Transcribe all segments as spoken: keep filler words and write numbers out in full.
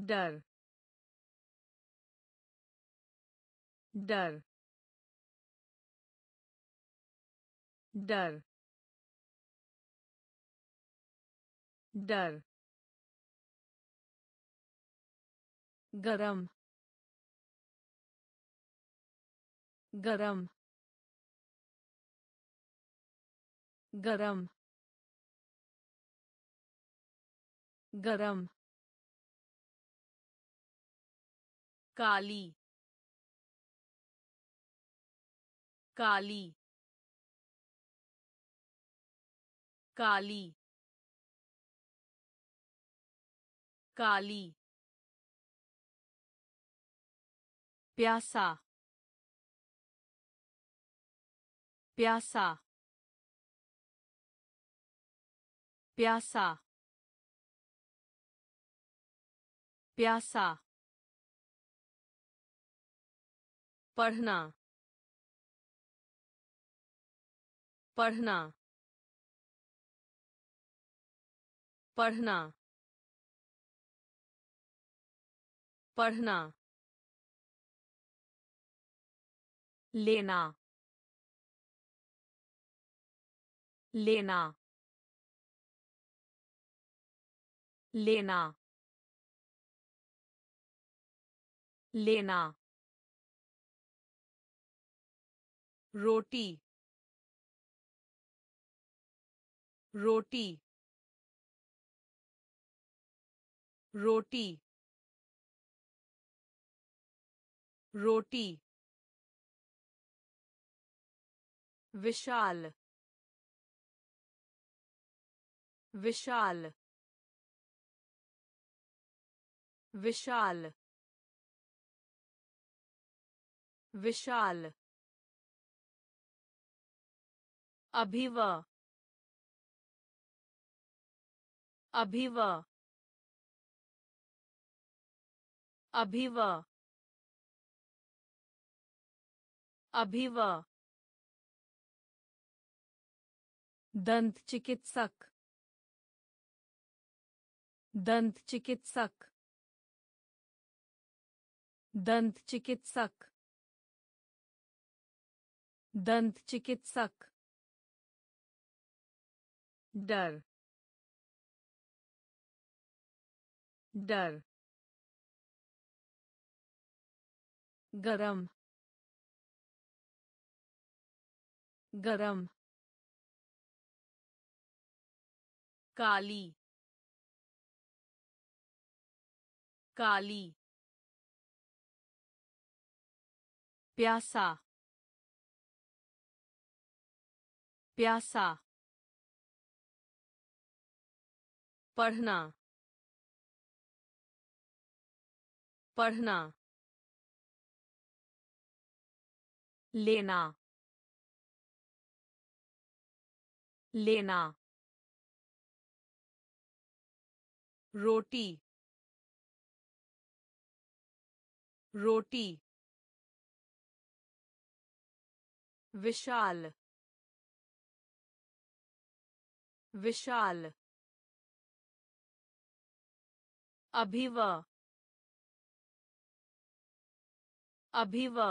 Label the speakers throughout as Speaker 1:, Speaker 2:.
Speaker 1: डर डर डर डर गरम गरम गरम गरम काली काली काली काली प्यासा प्यासा प्यासा प्यासा पढ़ना पढ़ना पढ़ना पढ़ना लेना लेना लेना लेना रोटी रोटी रोटी रोटी विशाल विशाल विशाल विशाल अभिवा अभिवा अभिवा अभिवा दंत चिकित्सक दंत चिकित्सक दंत चिकित्सक दंत चिकित्सक डर डर गरम गरम काली काली प्यासा प्यासा पढ़ना पढ़ना लेना लेना रोटी रोटी विशाल विशाल अभिवा अभिवा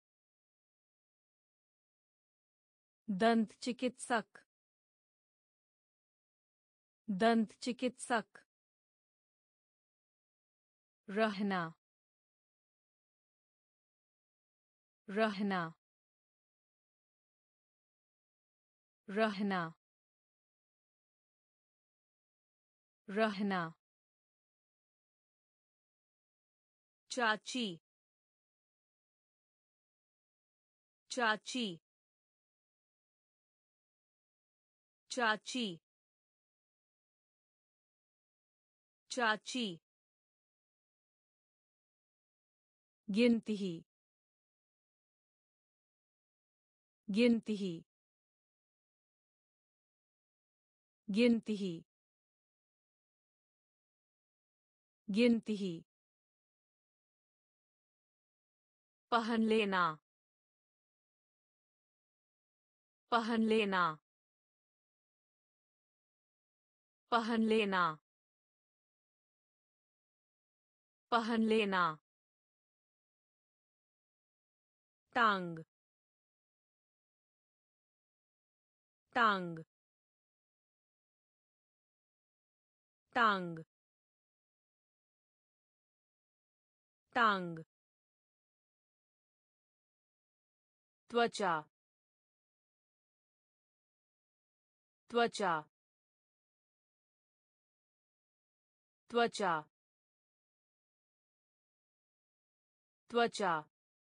Speaker 1: दंत चिकित्सक दंत चिकित्सक रहना रहना रहना रहना चाची चाची चाची चाची गिनती गिनती गिनती गिनती पहन लेना पहन लेना पहन लेना पहन लेना टांग टांग टांग टांग त्वचा त्वचा त्वचा त्वचा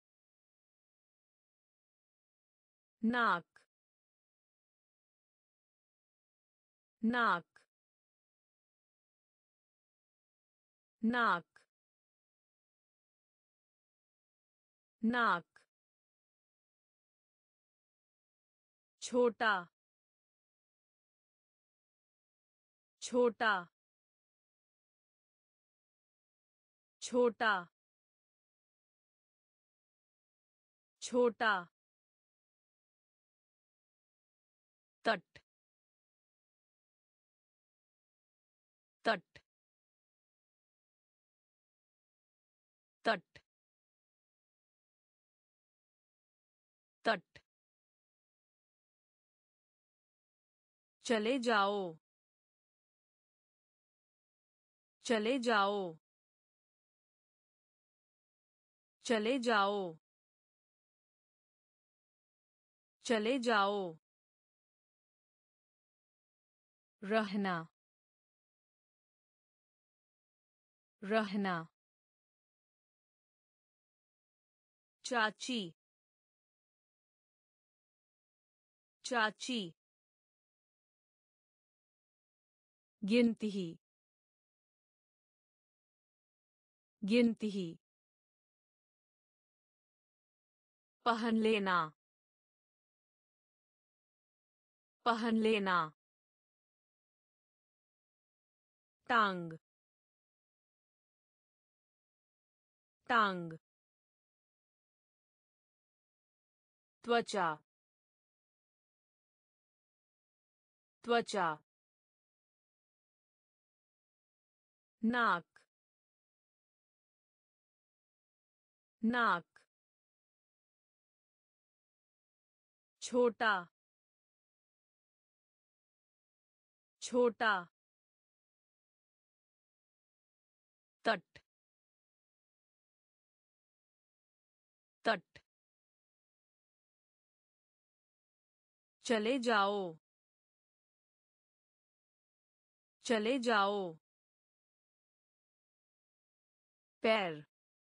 Speaker 1: नाक नाक नाक नाक छोटा छोटा छोटा छोटा तट तट तट तट चले जाओ चले जाओ चले जाओ चले जाओ रहना रहना चाची चाची गिनती गिनती पहन लेना पहन लेना टांग टांग त्वचा त्वचा नाक नाक छोटा छोटा तट तट चले जाओ चले जाओ पैर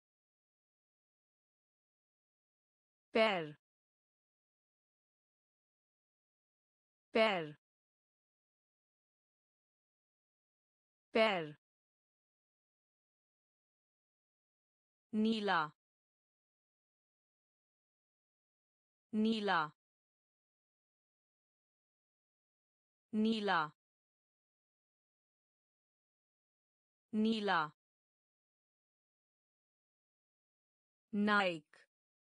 Speaker 1: पैर पैर पैर नीला नीला नीला नीला नाइक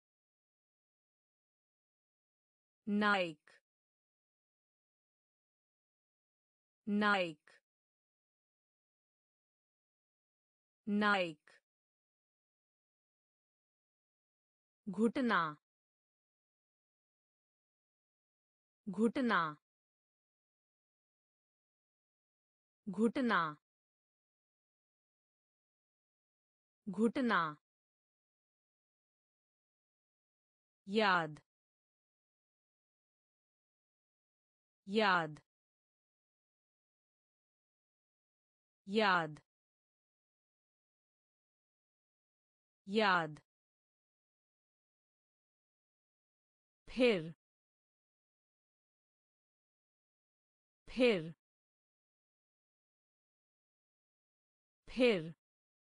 Speaker 1: नाइक नाइक नाइक घुटना घुटना घुटना घुटना याद याद याद याद फिर फिर फिर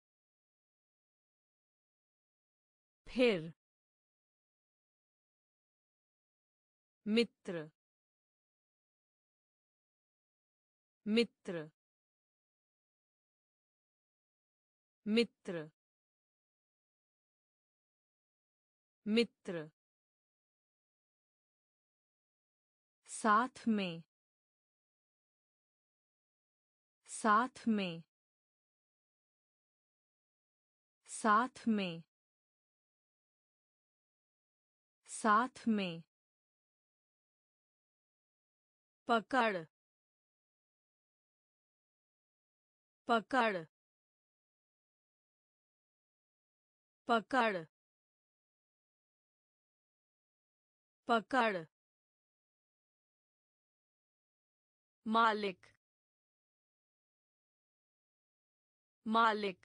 Speaker 1: फिर मित्र मित्र मित्र मित्र साथ में साथ में साथ में साथ में पकड़ पकड़ पकड़ पकड़ मालिक मालिक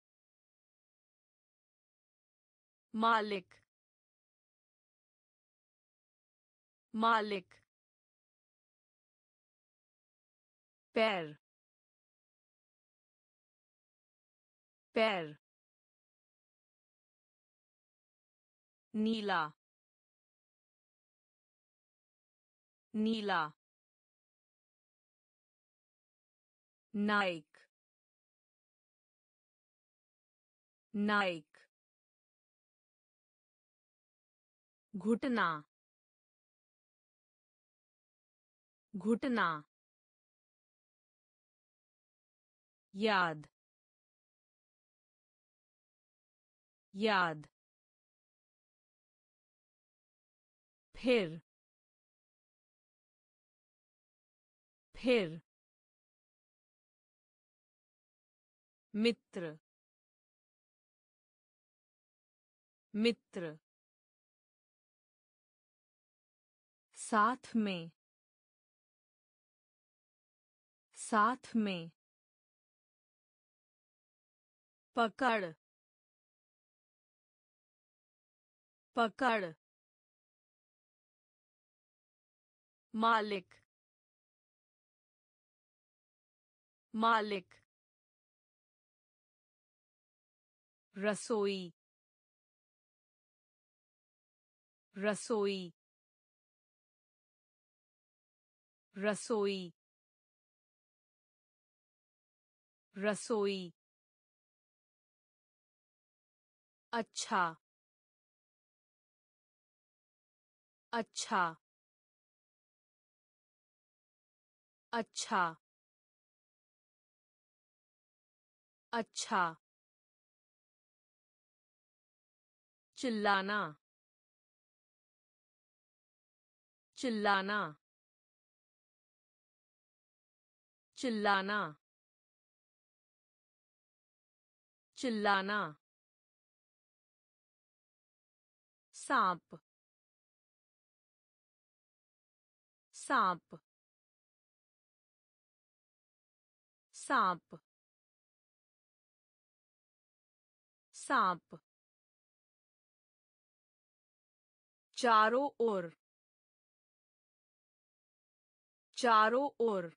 Speaker 1: मालिक मालिक पैर पैर नीला नीला नाइक नाइक घुटना घुटना याद याद फिर फिर मित्र मित्र साथ में साथ में पकड़ पकड़ मालिक मालिक रसोई रसोई रसोई रसोई अच्छा अच्छा अच्छा अच्छा चिल्लाना चिल्लाना चिल्लाना चिल्लाना सांप सांप सांप सांप चारों ओर चारों ओर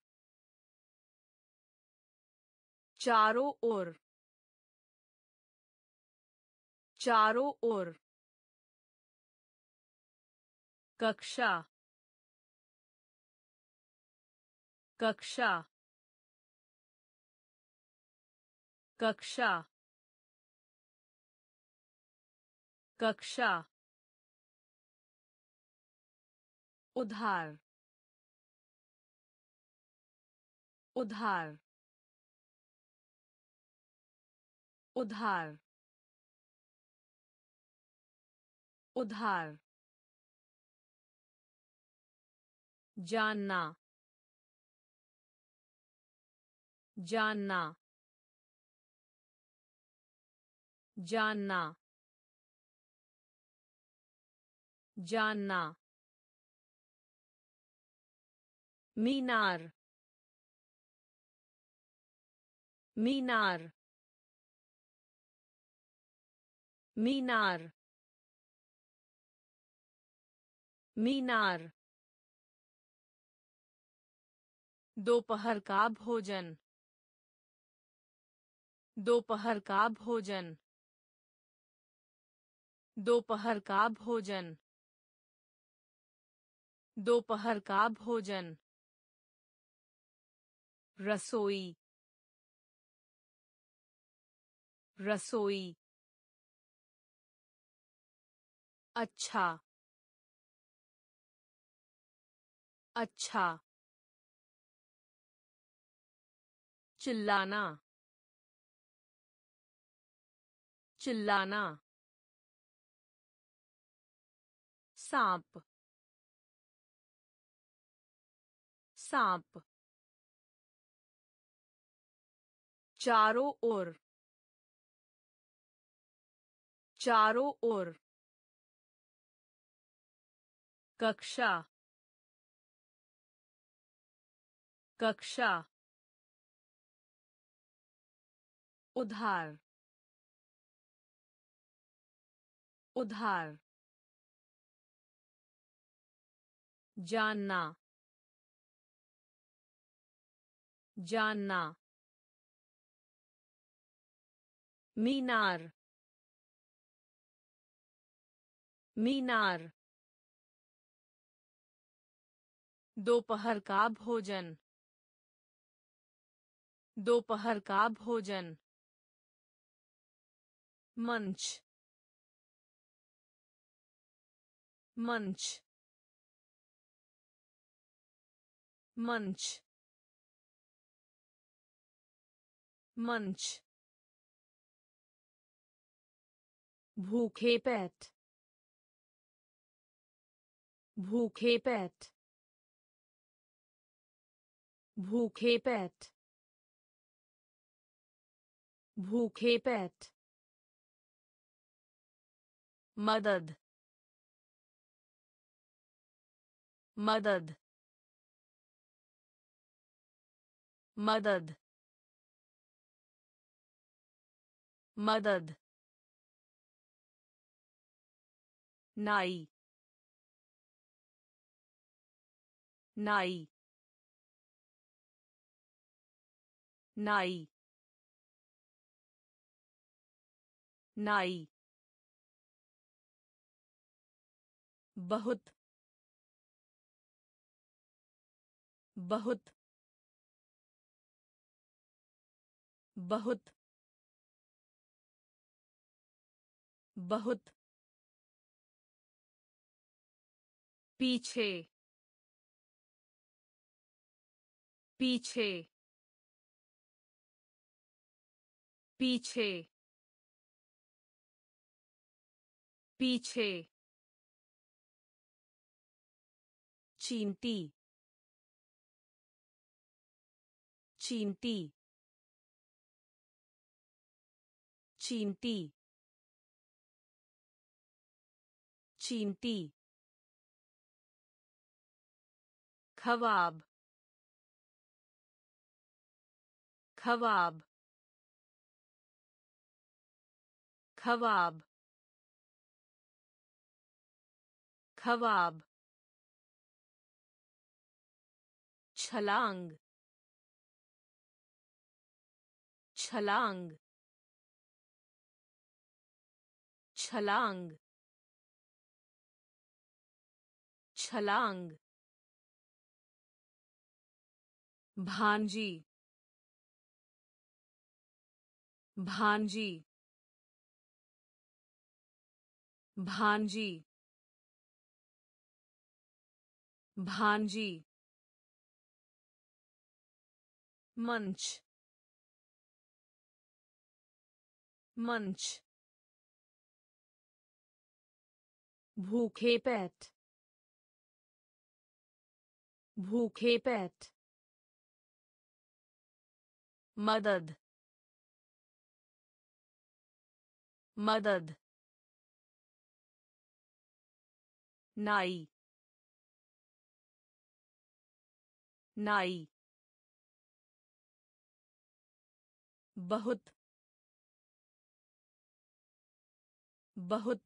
Speaker 1: चारों ओर चारों ओर कक्षा कक्षा कक्षा कक्षा उधार उधार उधार उधार जानना जानना जानना जानना मीनार मीनार मीनार मीनार दोपहर का भोजन दोपहर का भोजन दोपहर का भोजन दोपहर का भोजन रसोई रसोई अच्छा अच्छा चिल्लाना चिल्लाना सांप सांप चारों ओर चारों ओर कक्षा कक्षा उधार उधार जानना जानना मीनार मीनार दोपहर का भोजन दोपहर का भोजन मंच मंच मंच मंच भूखे पेट भूखे पेट भूखे पेट भूखे पेट मदद मदद मदद मदद नाई नाई नाई नाई बहुत बहुत बहुत बहुत पीछे पीछे पीछे पीछे चींटी चींटी चींटी चींटी ख्वाब ख्वाब ख्वाब ख्वाब छलांग छलांग छलांग छलांग भांजी भांजी भांजी भांजी मंच मंच भूखे पेट भूखे पेट मदद मदद नाई नाई बहुत बहुत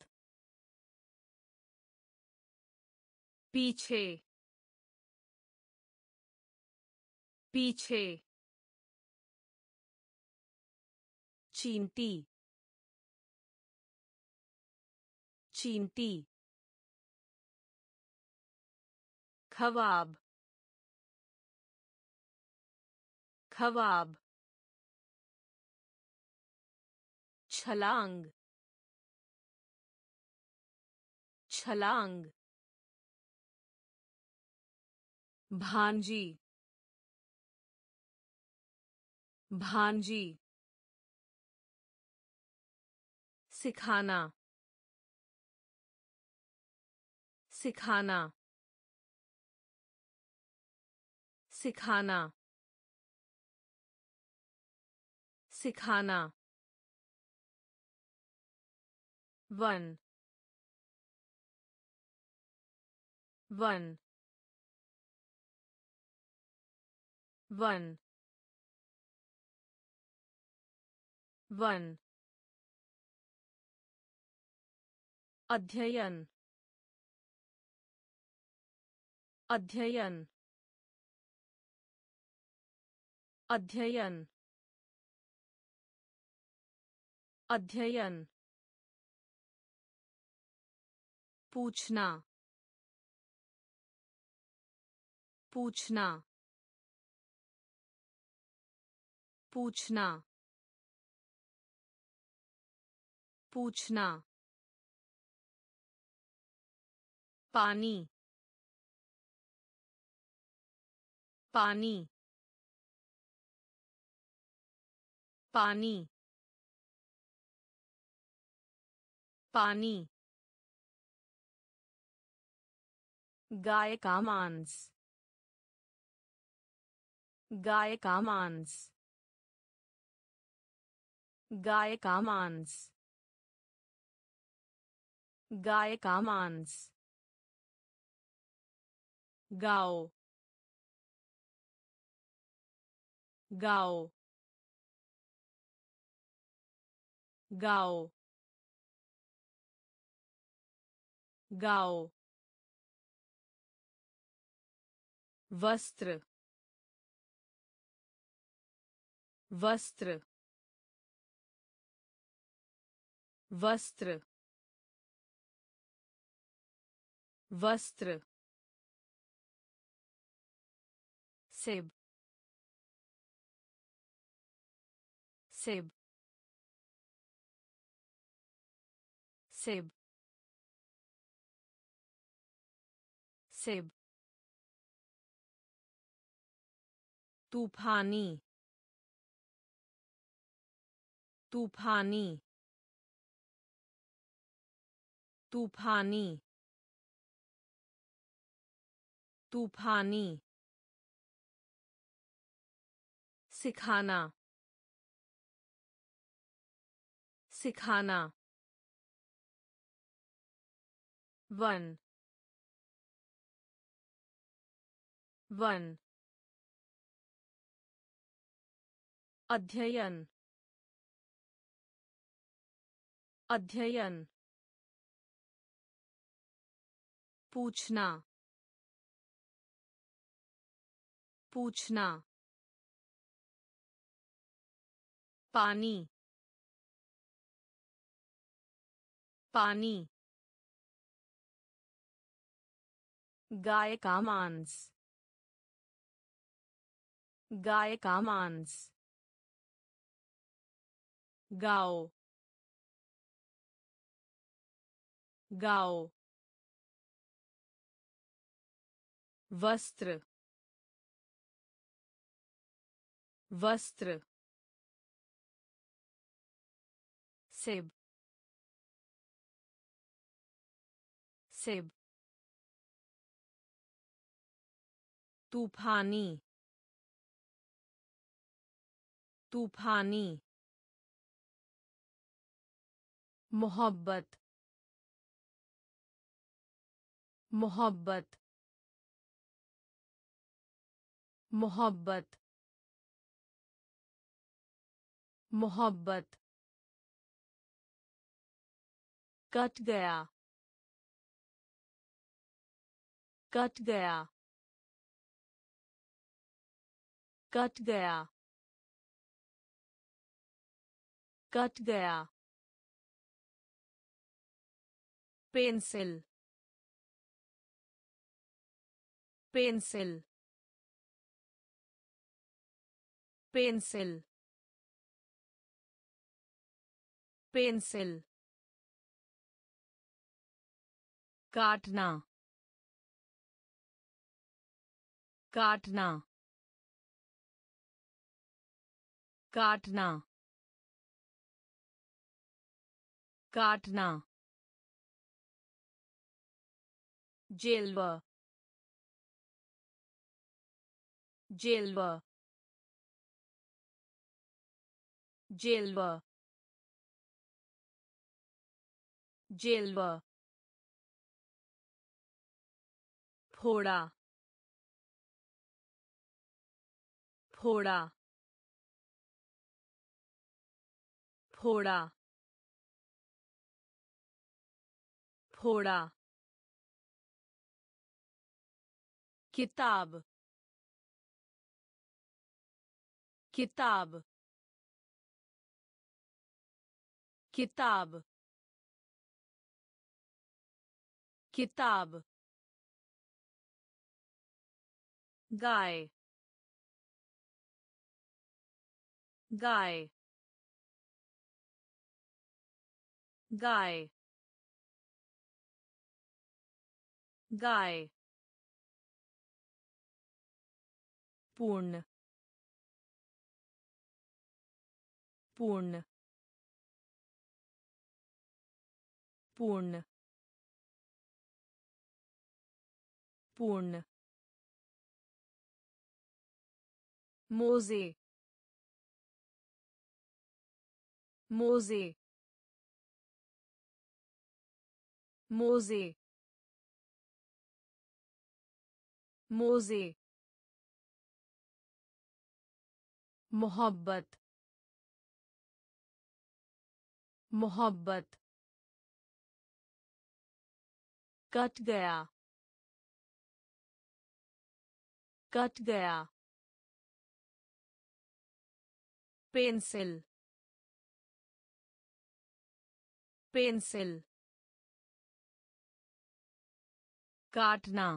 Speaker 1: पीछे पीछे चींटी चींटी ख्वाब ख्वाब छलांग छलांग भांजी भांजी सिखाना सिखाना सिखाना सिखाना वन वन वन वन अध्ययन अध्ययन अध्ययन अध्ययन पूछना पूछना पूछना पूछना पानी पानी पानी पानी गाय का मांस गाय का मांस गाय का मांस गाय का मांस गाओ गाओ गाओ गाओ वस्त्र वस्त्र वस्त्र वस्त्र सेब सेब सेब सेब तूफानी तूफानी तूफानी तूफानी सिखाना सिखाना वन वन अध्ययन अध्ययन पूछना पूछना पानी पानी गाय का मांस गाय का मांस गाओ गाओ वस्त्र वस्त्र सेब सेब तूफानी तूफानी मोहब्बत मोहब्बत मोहब्बत मोहब्बत कट गया कट गया कट गया कट गया पेंसिल पेंसिल पेंसिल पेंसिल काटना काटना काटना काटना जेलवा जेलवा जेलवा जेलवा फोड़ा फोड़ा फोड़ा फोड़ा किताब किताब किताब किताब गाय गाय गाय गाय पूर्ण पूर्ण पूर्ण पूर्ण मोजे मोजे मोजे मोजे मोहब्बत मोहब्बत कट गया कट गया पेंसिल पेंसिल काटना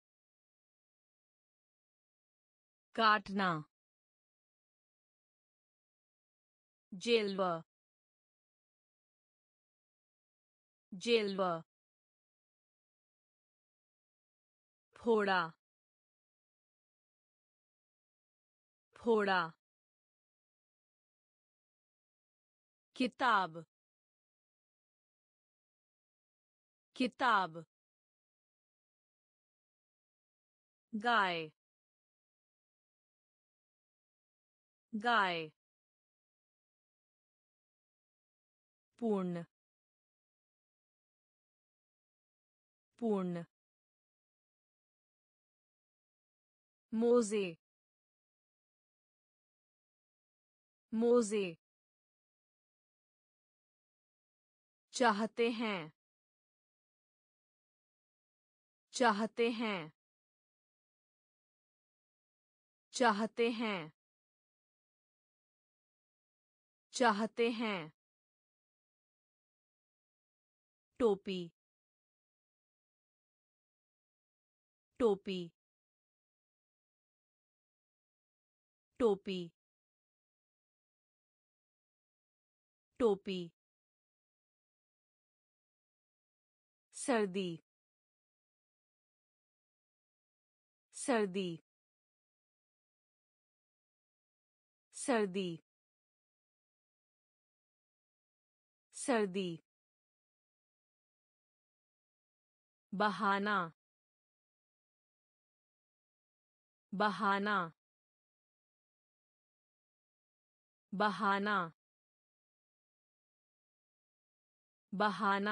Speaker 1: काटना जेलवा जेलवा फोड़ा फोड़ा किताब किताब गाय गाय पूर्ण पूर्ण मोजे मोजे चाहते हैं चाहते हैं चाहते हैं चाहते हैं टोपी टोपी टोपी टोपी सर्दी सर्दी सर्दी सर्दी बहाना बहाना बहाना बहाना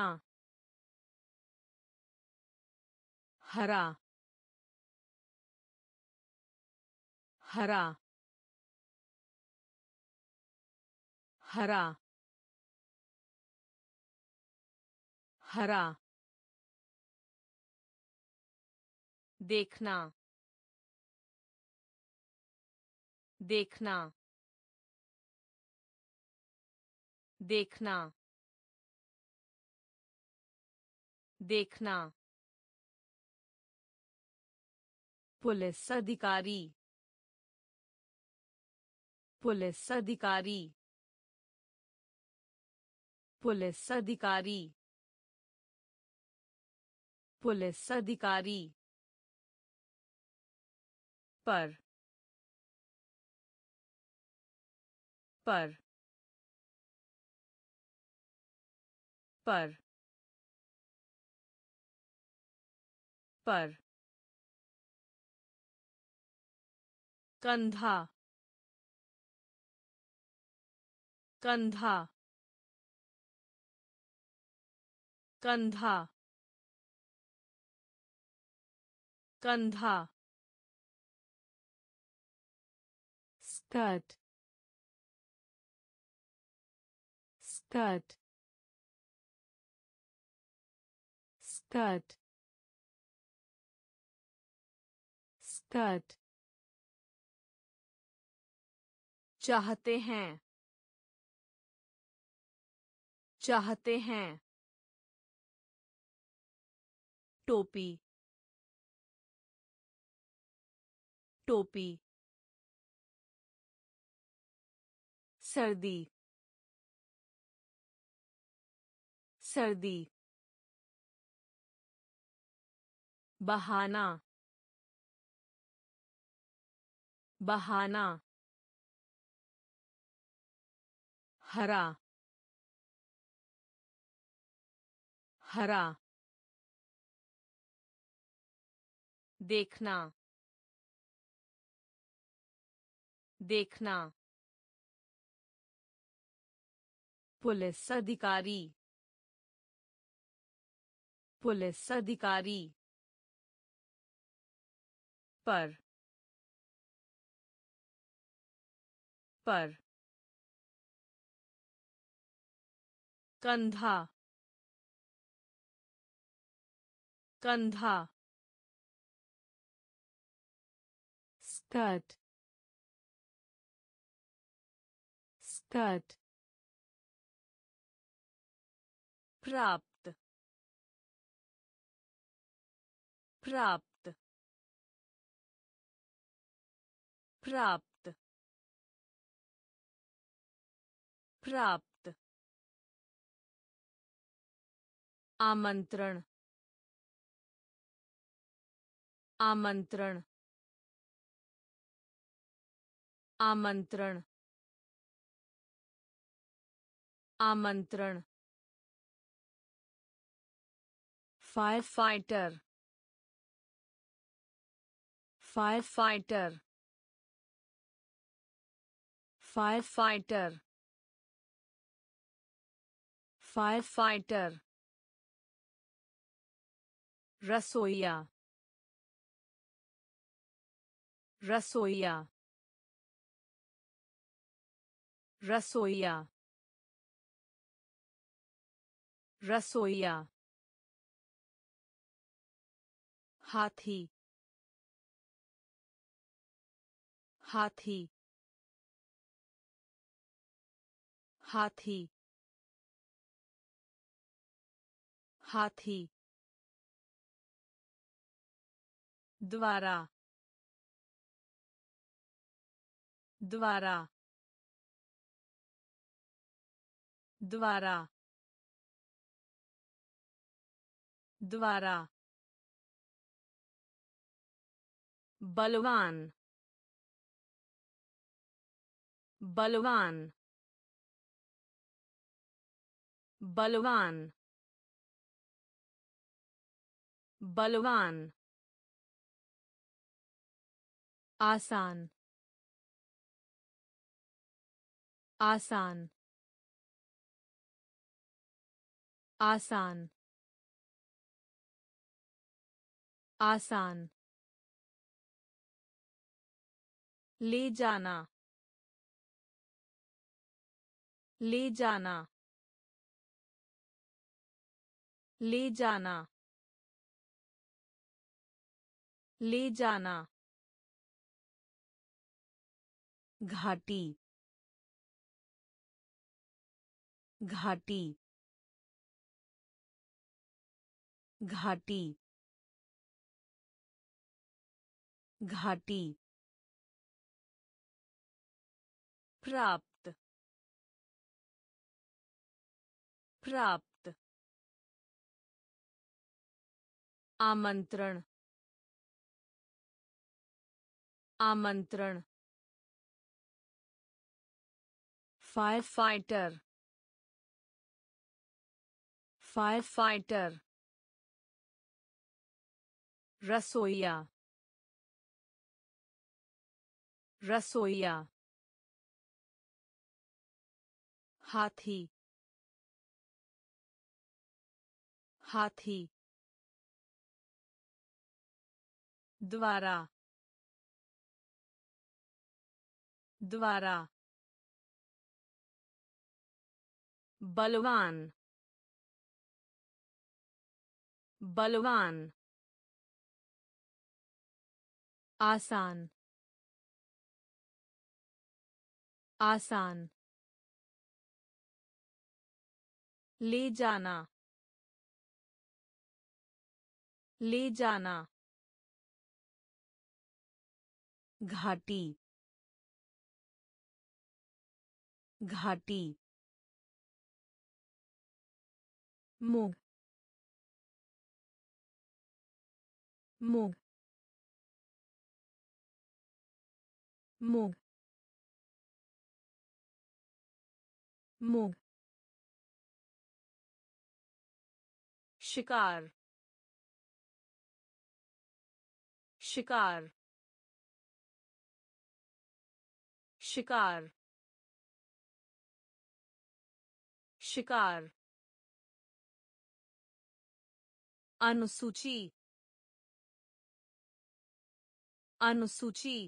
Speaker 1: हरा हरा हरा हरा देखना देखना देखना देखना पुलिस अधिकारी पुलिस अधिकारी पुलिस अधिकारी पुलिस अधिकारी पर पर पर पर कंधा कंधा कंधा कंधा स्कर्ट स्कर्ट स्कर्ट स्कर्ट चाहते हैं चाहते हैं टोपी टोपी सर्दी सर्दी बहाना बहाना हरा हरा देखना देखना पुलिस अधिकारी पुलिस अधिकारी पर पर कंधा कंधा स्कर्ट स्कर्ट प्राप्त प्राप्त प्राप्त प्राप्त आमंत्रण आमंत्रण आमंत्रण आमंत्रण fire fighter fire fighter fire fighter fire fighter रसोइया रसोइया रसोइया रसोइया हाथी हाथी हाथी हाथी द्वारा द्वारा द्वारा द्वारा बलवान बलवान बलवान बलवान आसान आसान आसान आसान ले जाना ले जाना ले जाना ले जाना घाटी घाटी घाटी घाटी प्राप्त प्राप्त आमंत्रण आमंत्रण फायर फाइटर फायर फाइटर रसोइया रसोइया हाथी हाथी द्वारा द्वारा बलवान बलवान आसान आसान ले जाना ले जाना घाटी घाटी मूंग मूंग मूंग मूंग शिकार शिकार शिकार शिकार अनुसूची अनुसूची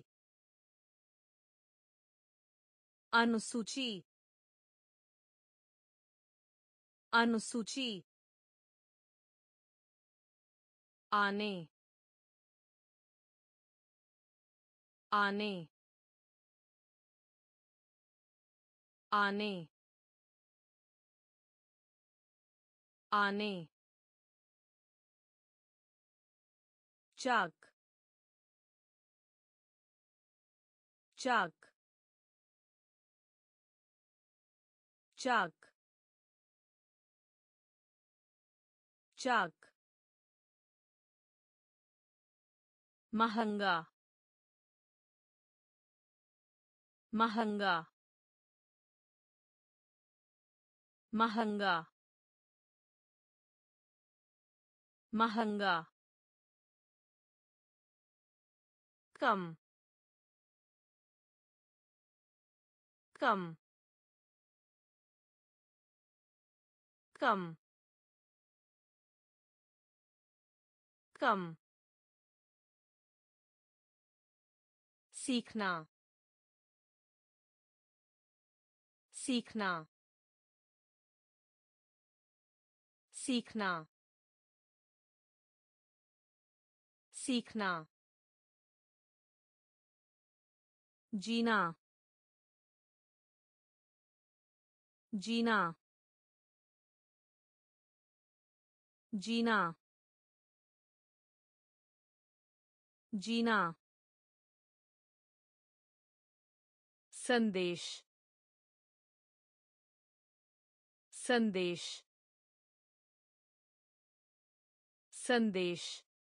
Speaker 1: अनुसूची अनुसूची आने आने आने आने चाक चाक चाक चाक महंगा महंगा महंगा महंगा कम कम कम कम सीखना सीखना सीखना सीखना जीना जीना जीना जीना संदेश संदेश संदेश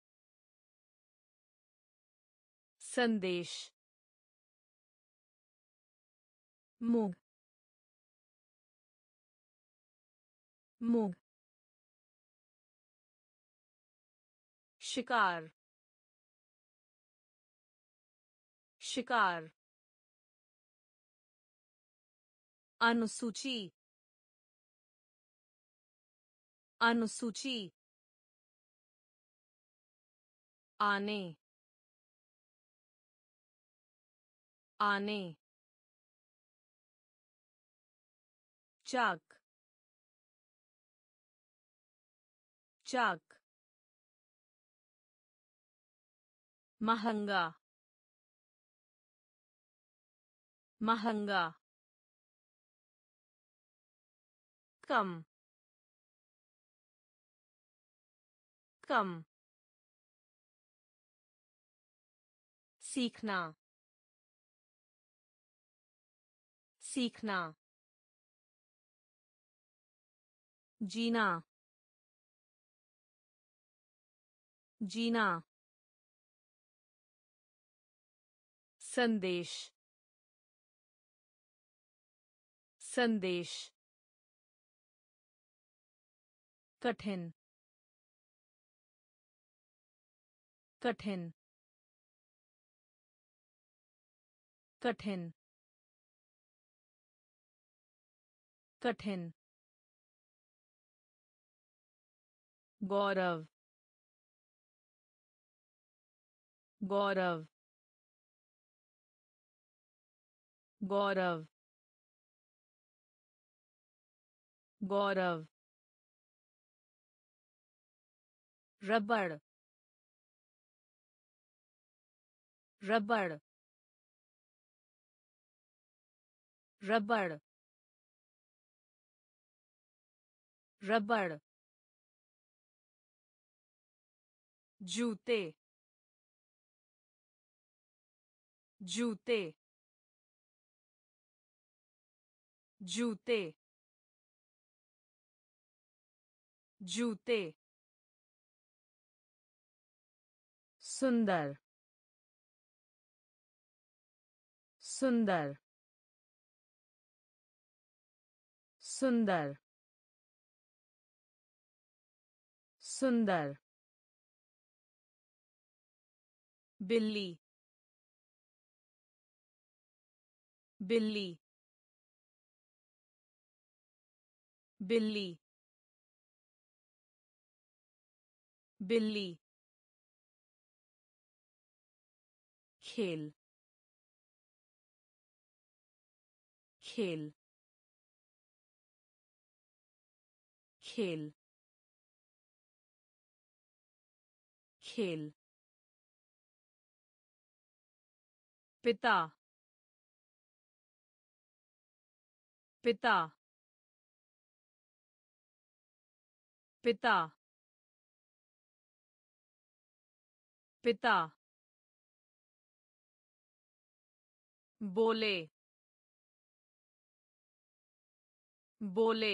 Speaker 1: संदेश मूंग मूंग शिकार शिकार अनुसूची अनुसूची आने आने चाक चाक महंगा महंगा कम कम सीखना सीखना जीना जीना संदेश संदेश कठिन कठिन कठिन कठिन गौरव गौरव गौरव गौरव रबड़ रबड़ रबड़ रबड़ जूते जूते जूते जूते सुंदर सुंदर सुंदर सुंदर बिल्ली बिल्ली बिल्ली बिल्ली खेल खेल खेल खेल पिता पिता पिता पिता बोले बोले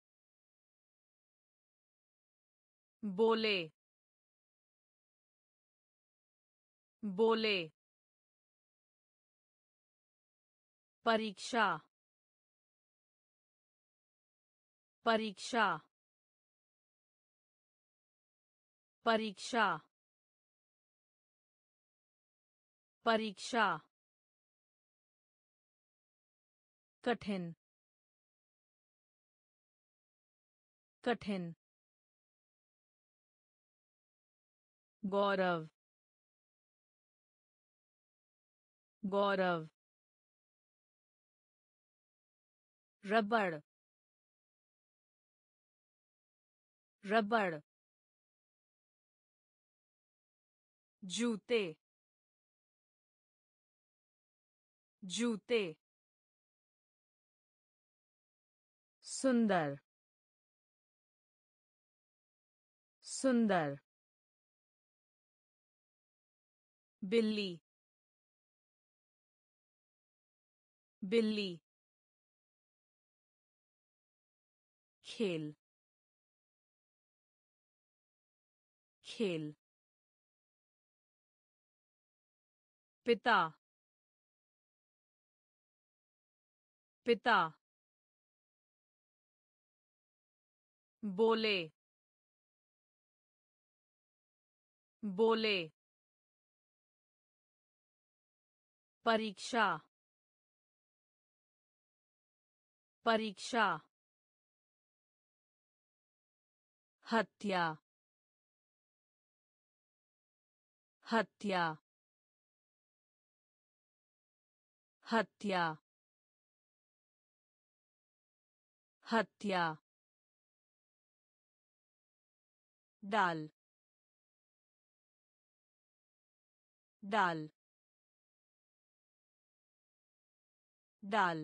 Speaker 1: बोले बोले परीक्षा परीक्षा परीक्षा परीक्षा कठिन कठिन गौरव गौरव रबड़ रबड़ जूते जूते सुंदर सुंदर बिल्ली बिल्ली खेल खेल पिता पिता बोले बोले परीक्षा परीक्षा हत्या हत्या हत्या हत्या डाल डाल डाल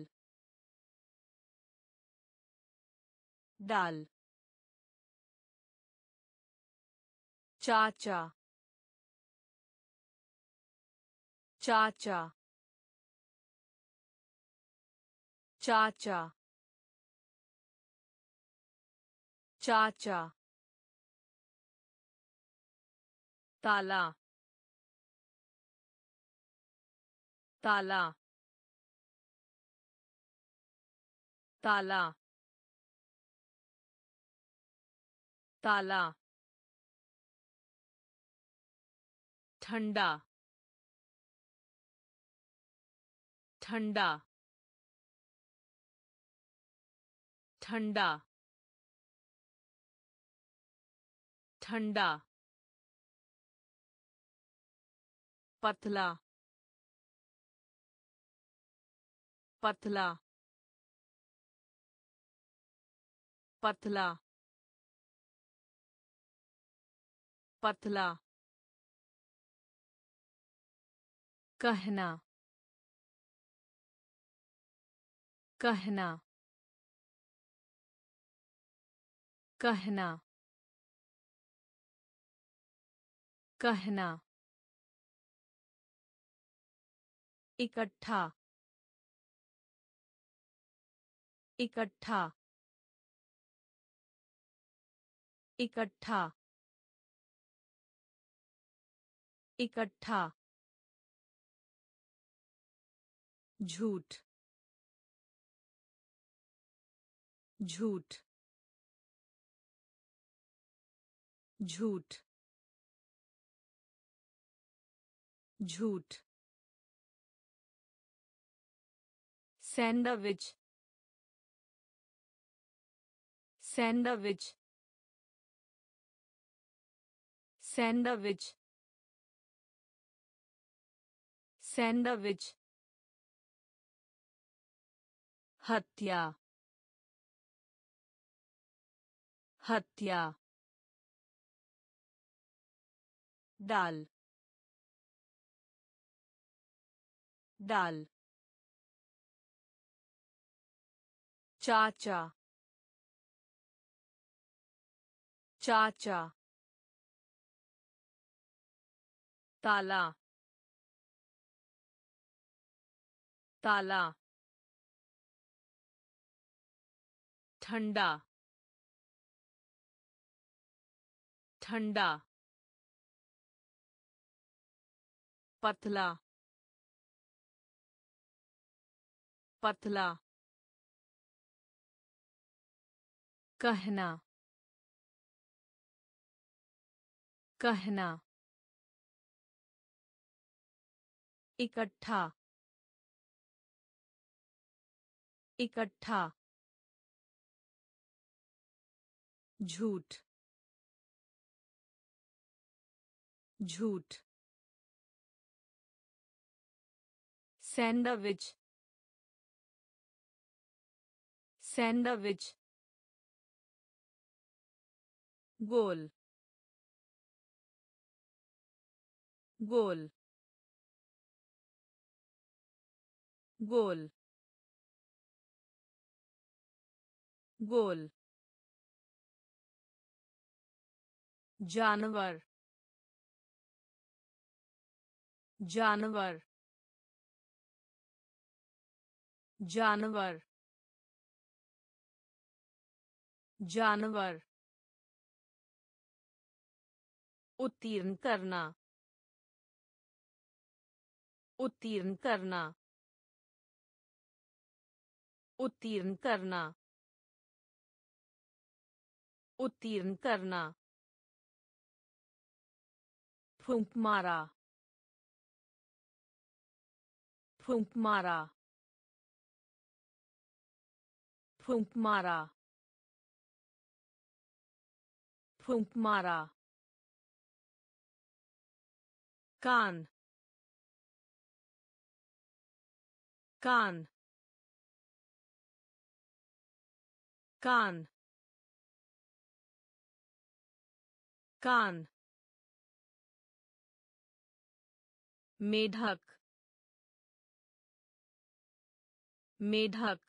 Speaker 1: डाल चाचा चाचा चाचा चाचा ताला ताला ताला ताला ठंडा ठंडा ठंडा ठंडा पतला पतला पतला पतला कहना कहना कहना कहना इकट्ठा इकट्ठा इकट्ठा इकट्ठा झूठ झूठ झूठ झूठ सैंडविच सैंडविच सैंडविच सैंडविच हत्या हत्या दाल दाल चाचा चाचा ताला ताला ठंडा ठंडा पतला पतला कहना कहना इकट्ठा इकट्ठा झूठ झूठ सैंडविच सैंडविच गोल गोल गोल गोल जानवर जानवर जानवर जानवर उत्तीर्ण करना उत्तीर्ण करना उत्तीर्ण करना उत्तीर्ण करना फूंक मारा फूंक मारा फूंक मारा फूंक मारा कान कान कान कान मेढक मेढक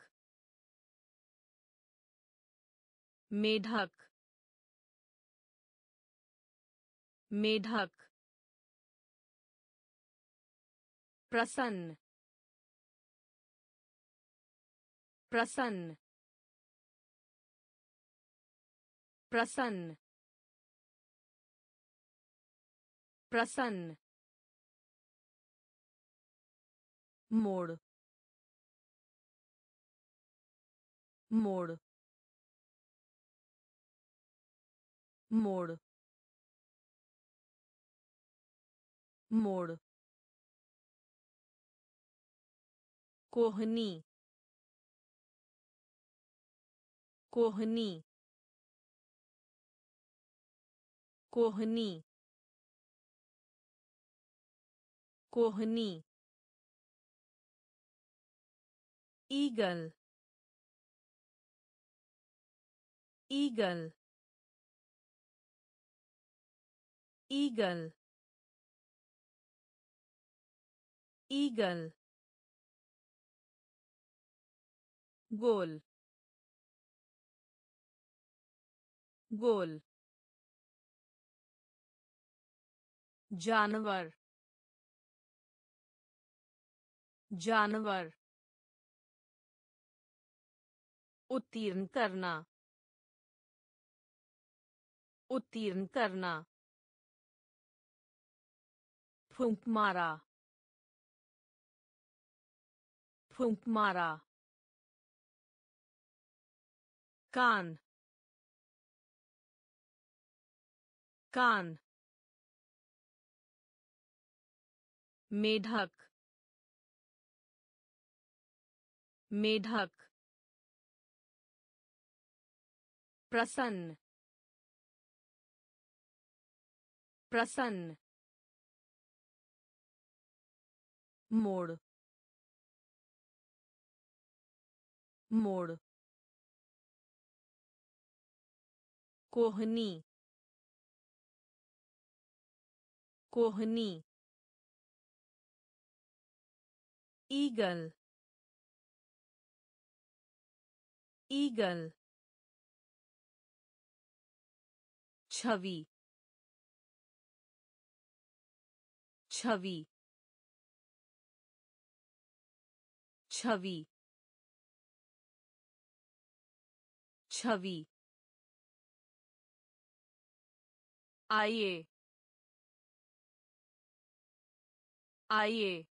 Speaker 1: मेढक मेढक प्रसन्न प्रसन्न प्रसन्न प्रसन्न मोड़ मोड़ मोड़ मोड़ कोहनी कोहनी कोहनी कोहनी ईगल ईगल ईगल ईगल गोल गोल जानवर जानवर उत्तीर्ण करना उत्तीर्ण करना फूंक मारा फूंक मारा कान कान मेढक मेढक प्रसन्न प्रसन्न मोड़ मोड़ कोहनी कोहनी ईगल ईगल छवि छवि छवि छवि आइए आइए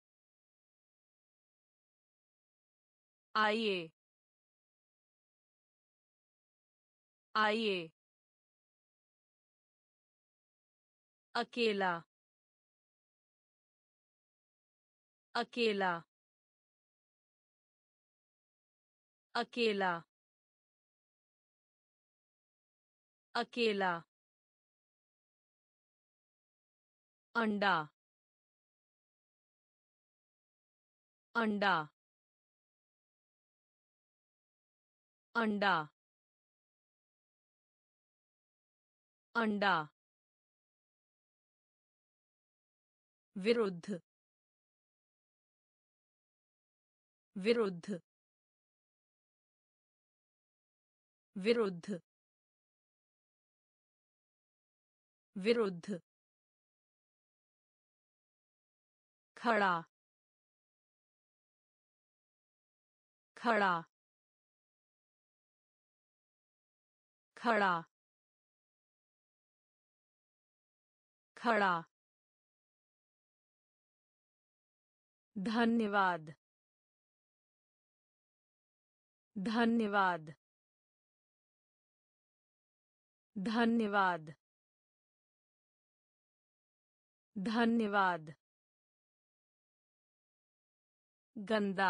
Speaker 1: आइए आइए अकेला अकेला अकेला अकेला अंडा अंडा अंडा अंडा विरुद्ध विरुद्ध विरुद्ध विरुद्ध खड़ा खड़ा खड़ा खड़ा धन्यवाद धन्यवाद धन्यवाद धन्यवाद गंदा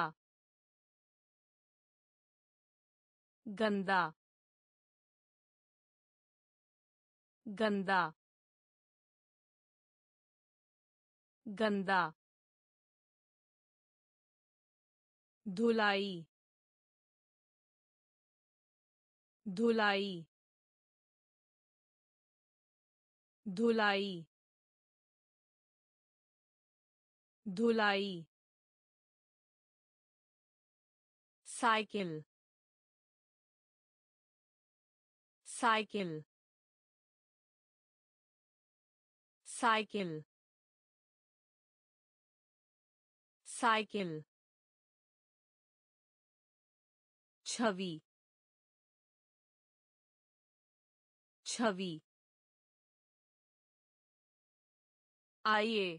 Speaker 1: गंदा गंदा गंदा धुलाई धुलाई धुलाई धुलाई साइकिल साइकिल साइकिल साइकिल छवि छवि आइए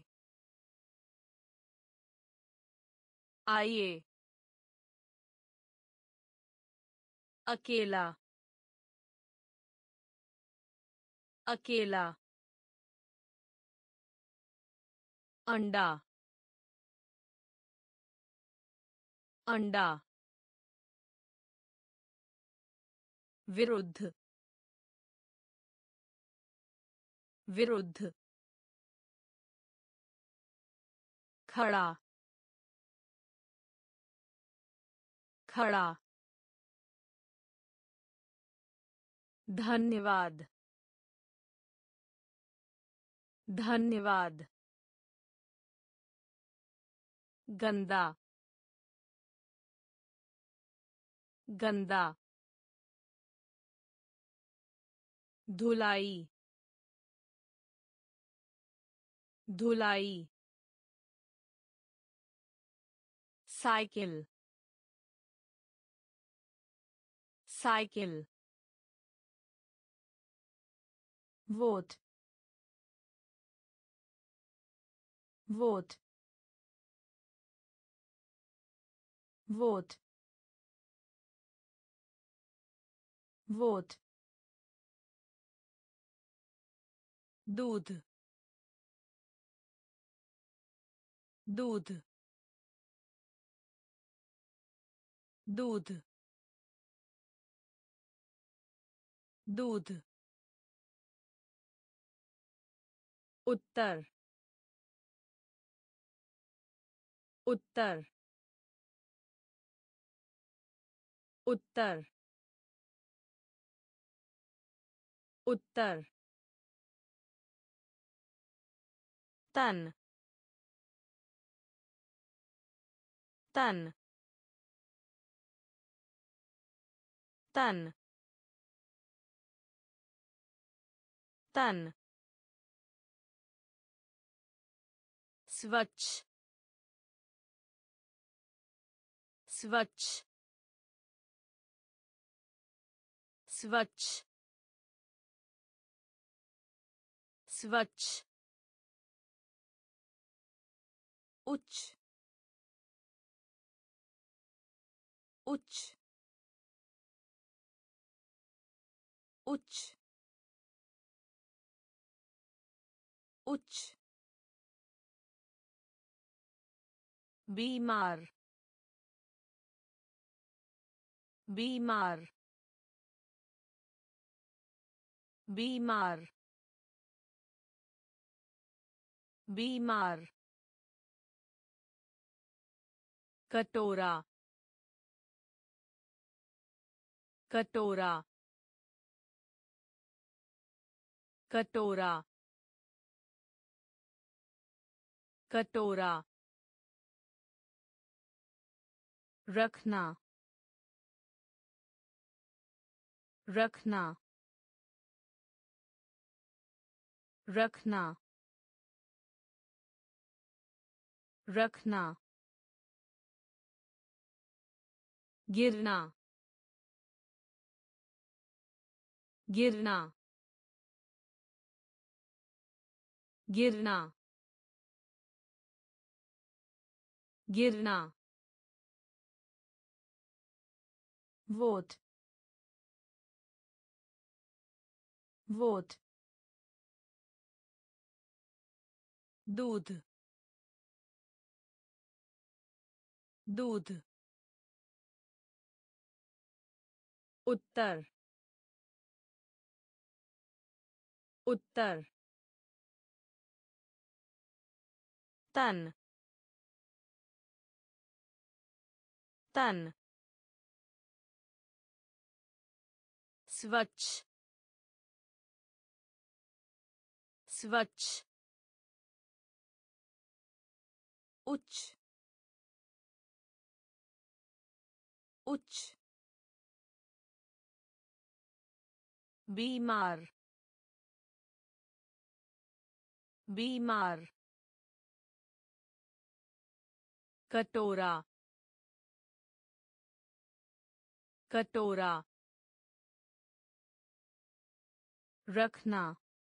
Speaker 1: आइए अकेला अकेला अंडा अंडा विरुद्ध विरुद्ध खड़ा खड़ा धन्यवाद धन्यवाद गंदा गंदा धुलाई धुलाई cycle cycle vote vote vote vote दूध दूध दूध दूध उत्तर उत्तर उत्तर उत्तर तन तन तन तन स्वच्छ स्वच्छ स्वच्छ स्वच्छ उच्च उच्च उच्च उच्च बीमार बीमार बीमार बीमार कटोरा कटोरा कटोरा कटोरा रखना रखना रखना रखना गिरना गिरना गिरना गिरना वोट वोट दूध दूध उत्तर उत्तर तन तन स्वच्छ स्वच्छ उच्च उच्च बीमार बीमार कटोरा कटोरा रखना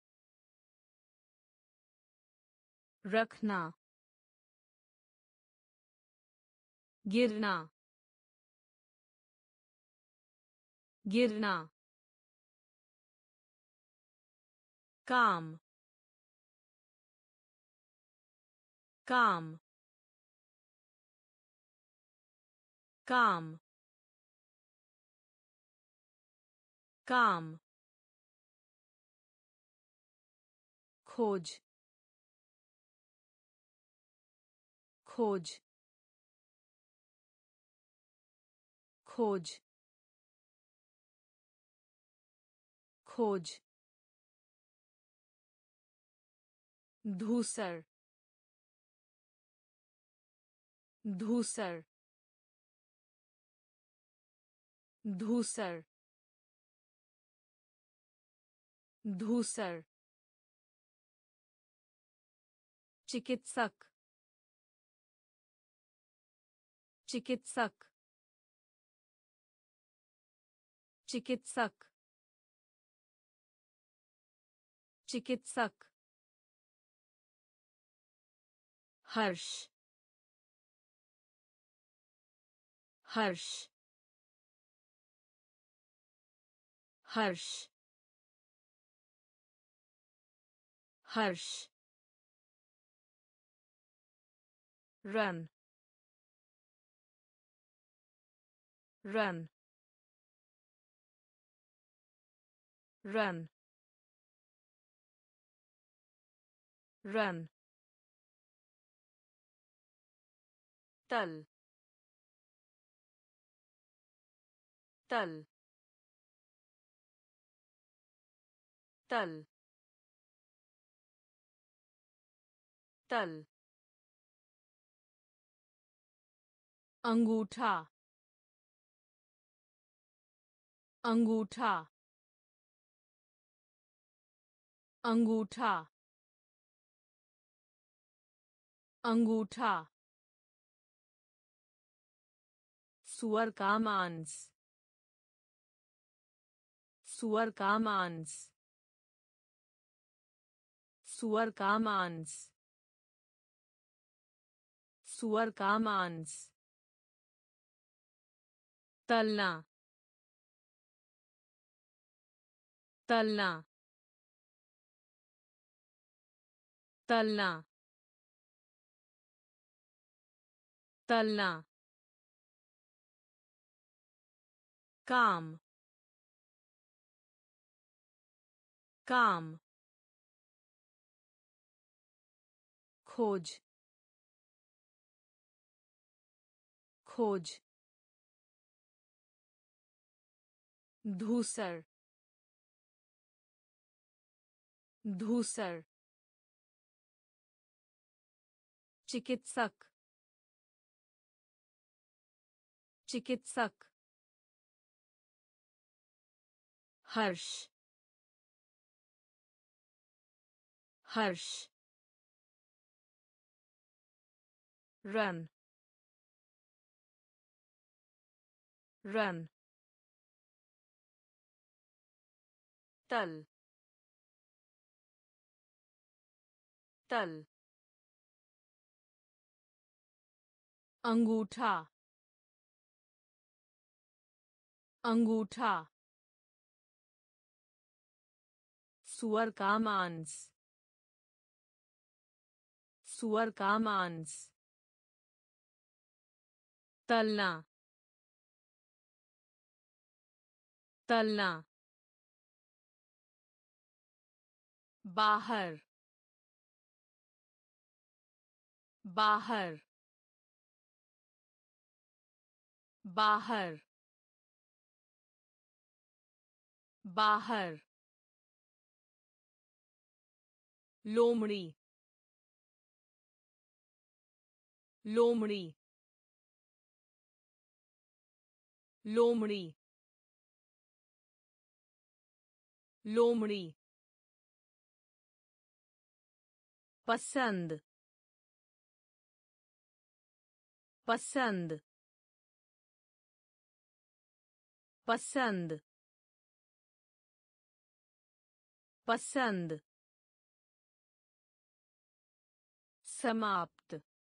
Speaker 1: रखना गिरना गिरना काम काम काम काम खोज खोज खोज खोज धूसर धूसर धूसर धूसर चिकित्सक चिकित्सक चिकित्सक चिकित्सक हर्ष हर्ष हर्ष हर्ष रन रन रन रन तल तल तल तल अंगूठा अंगूठा अंगूठा अंगूठा सुअर का मांस सुअर का मांस सुअर का मांस सुअर का मांस तलना तलना तलना तलना काम काम खोज खोज धूसर धूसर चिकित्सक चिकित्सक हर्ष हर्ष रन रन तल तल अंगूठा अंगूठा सुअर का मांस सुअर का मांस तलना तलना बाहर बाहर बाहर बाहर लोमड़ी लोमड़ी लोमड़ी लोमड़ी पसंद पसंद पसंद पसंद समाप्त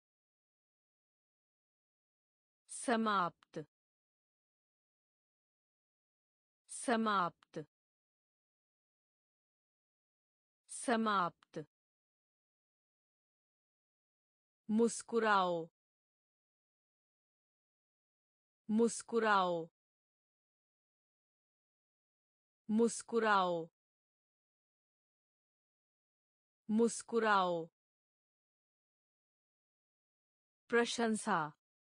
Speaker 1: समाप्त समाप्त समाप्त मुस्कुराओ मुस्कुराओ मुस्कुराओ मुस्कुराओ प्रशंसा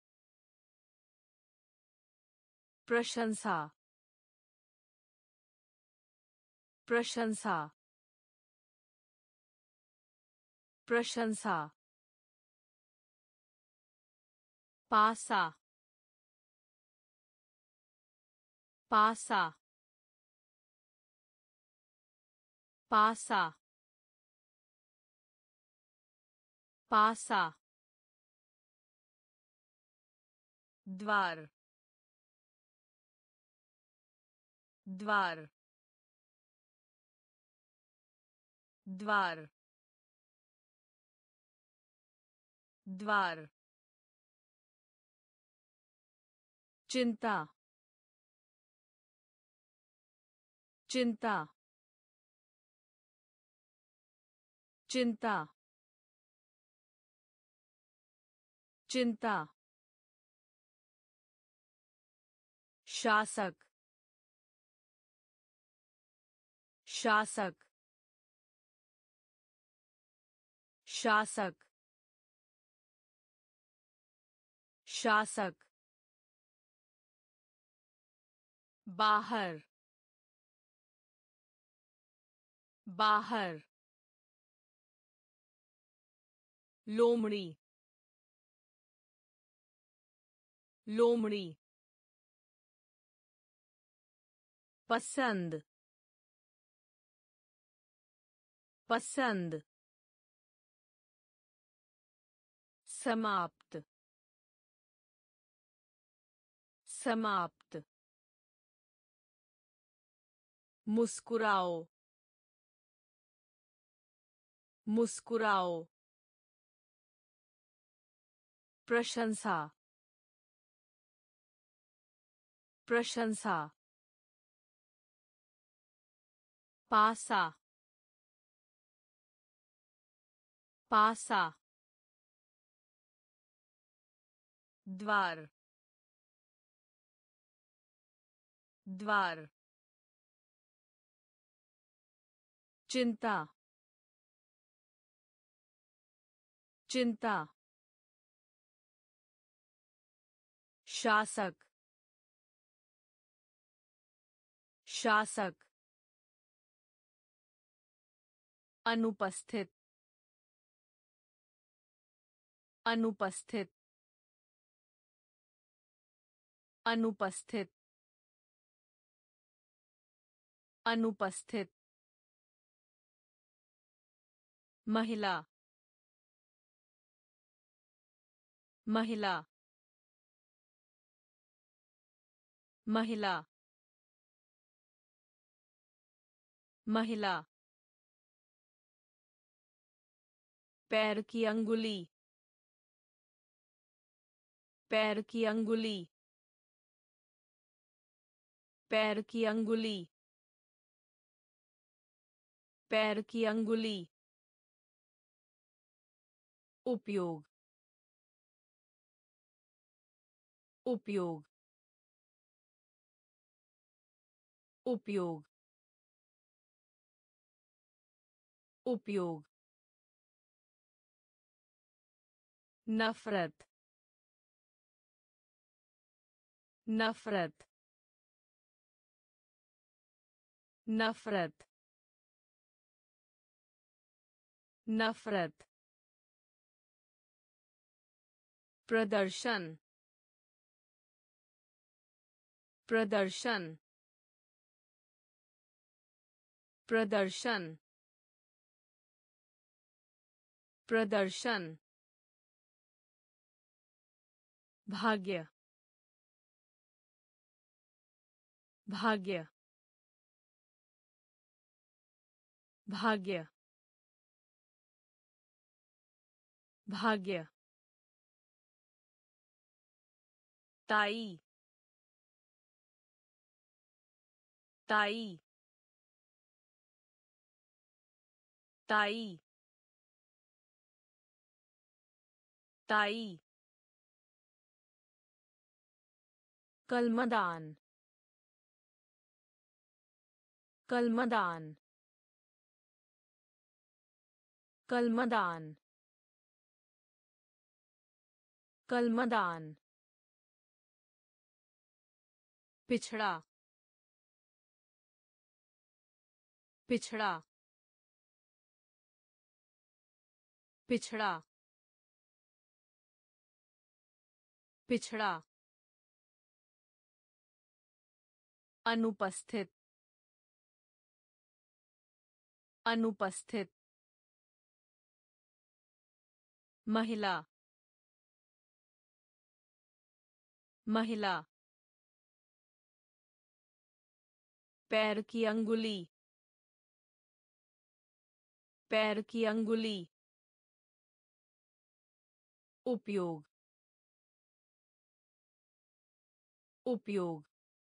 Speaker 1: प्रशंसा प्रशंसा प्रशंसा पासा पासा पासा पासा द्वार द्वार द्वार द्वार चिंता चिंता चिंता चिंता शासक शासक शासक शासक बाहर बाहर लोमड़ी लोमड़ी पसंद पसंद समाप्त समाप्त मुस्कुराओ मुस्कुराओ प्रशंसा प्रशंसा पासा पासा द्वार द्वार चिंता चिंता शासक शासक अनुपस्थित अनुपस्थित अनुपस्थित अनुपस्थित महिला महिला महिला महिला पैर की अंगुली पैर की अंगुली पैर की अंगुली पैर की अंगुली उपयोग उपयोग उपयोग उपयोग नफरत नफरत नफरत नफरत प्रदर्शन प्रदर्शन प्रदर्शन प्रदर्शन भाग्य भाग्य भाग्य भाग्य ताई ताई ताई ताई कलमदान कलमदान कलमदान कलमदान पिछड़ा पिछड़ा पिछड़ा पिछड़ा अनुपस्थित अनुपस्थित महिला महिला पैर की अंगुली पैर की अंगुली उपयोग उपयोग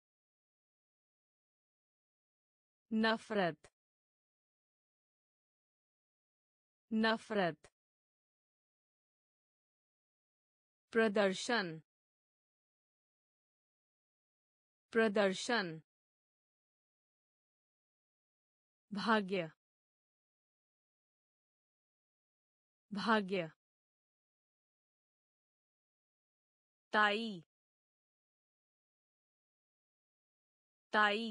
Speaker 1: नफरत नफरत प्रदर्शन प्रदर्शन भाग्य भाग्य ताई ताई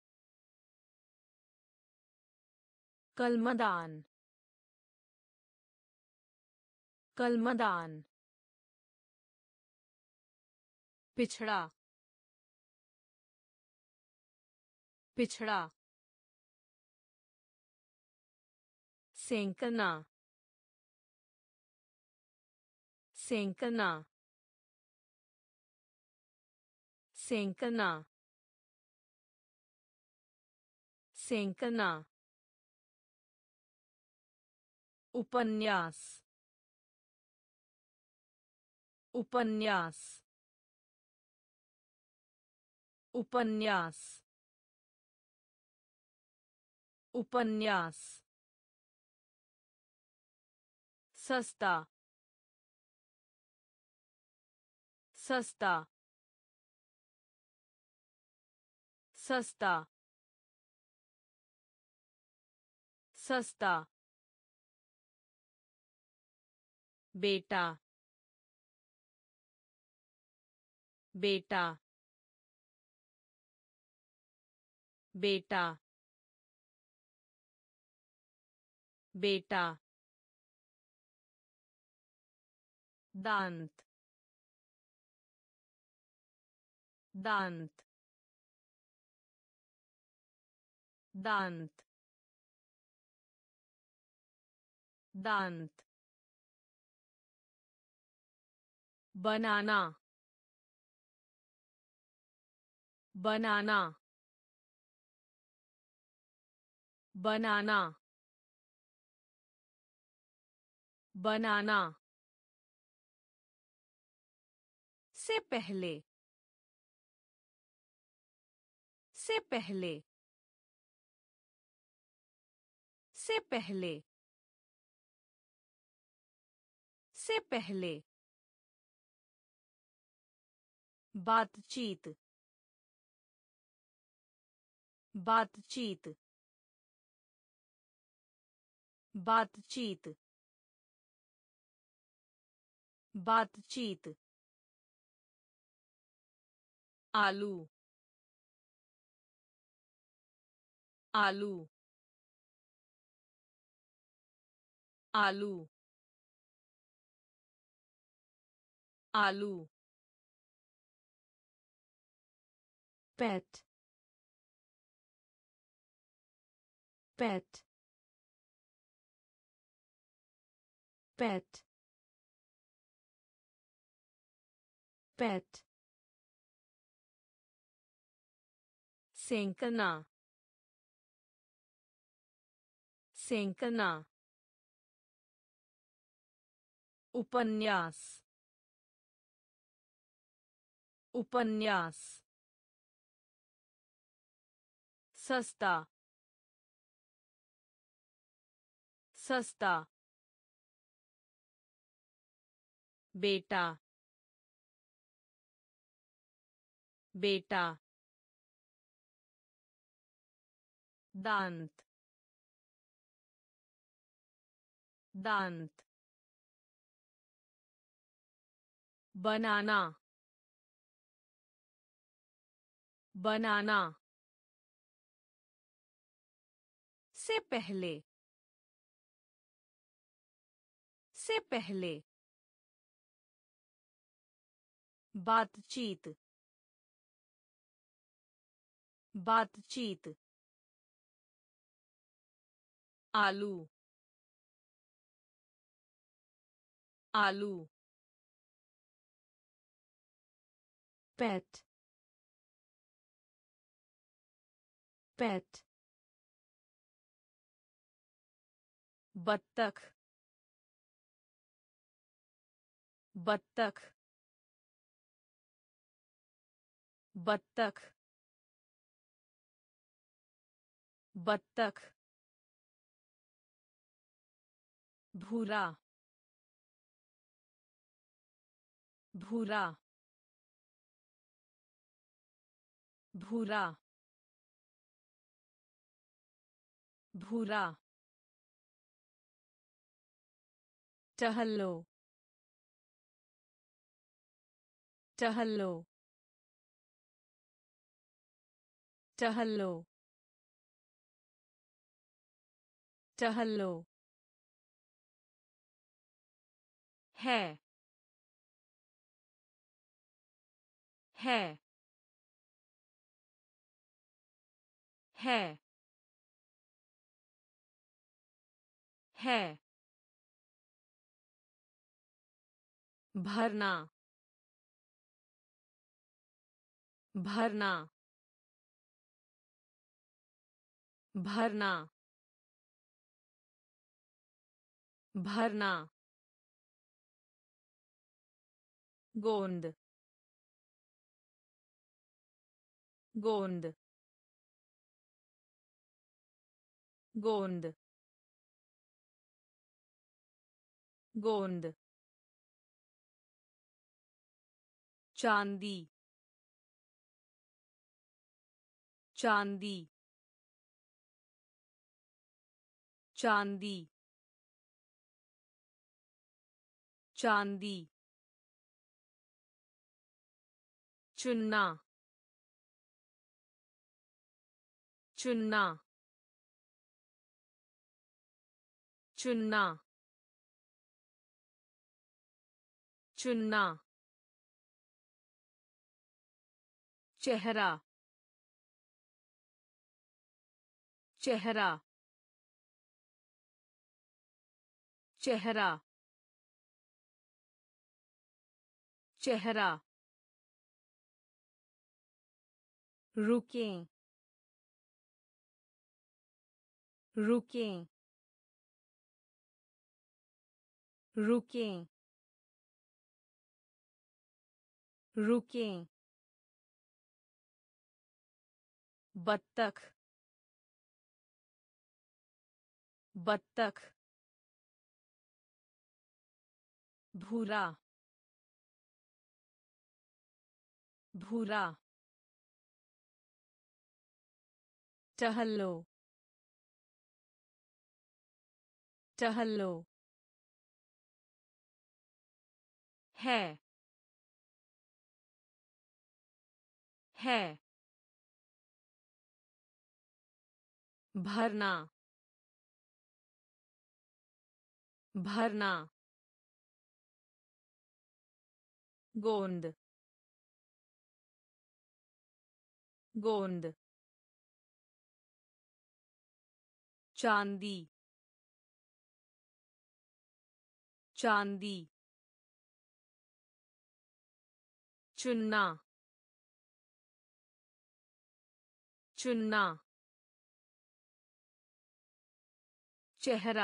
Speaker 1: कलमदान कलमदान पिछड़ा पिछड़ा सेंकना सेंकना सेंकना सेंकना उपन्यास उपन्यास उपन्यास उपन्यास सस्ता सस्ता सस्ता सस्ता बेटा बेटा बेटा बेटा दांत दांत दांत दांत बनाना बनाना बनाना बनाना से पहले से पहले से पहले से पहले बातचीत बातचीत बातचीत बातचीत आलू आलू आलू आलू पेट पेट पेट पेट सेंकना सेंकना उपन्यास उपन्यास सस्ता सस्ता बेटा बेटा दांत दांत बनाना बनाना से पहले से पहले बातचीत बातचीत आलू आलू पेट पेट बत्तख बत्तख बत्तख बत्तख भूरा भूरा भूरा भूरा टहलो टहलो टहलो टहलो है है है है भरना भरना भरना भरना गोंद गोंद गोंद गोंद चांदी चांदी चांदी चांदी चुनना चुनना चुनना चुनना चेहरा चेहरा चेहरा चेहरा रुकें रुकें रुकें रुकें बत्तख बत्तख भूरा भूरा टहलो टहलो है है भरना भरना गोंद गोंद चांदी चांदी चुनना चुनना चेहरा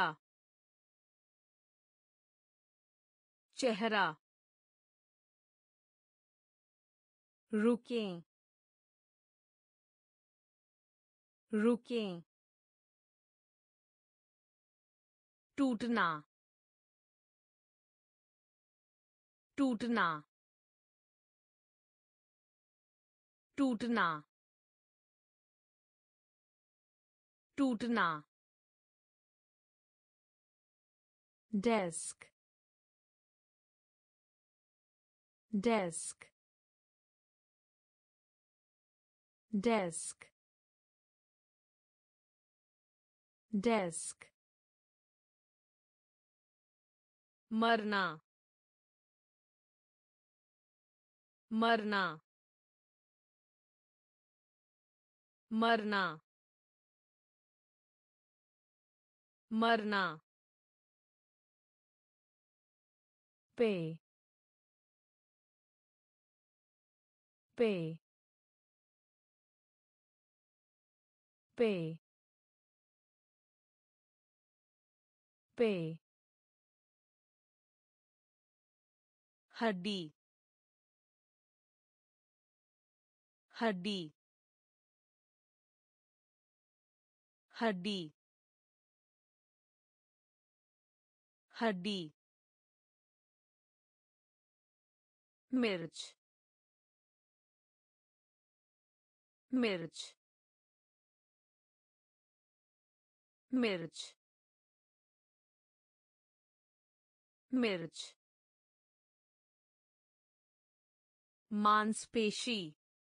Speaker 1: चेहरा रुकें रुकें टूटना टूटना टूटना टूटना डेस्क डेस्क डेस्क डेस्क मरना मरना मरना मरना पे पे पे पे हड्डी हड्डी हड्डी हड्डी मिर्च मिर्च मिर्च मिर्च मांसपेशी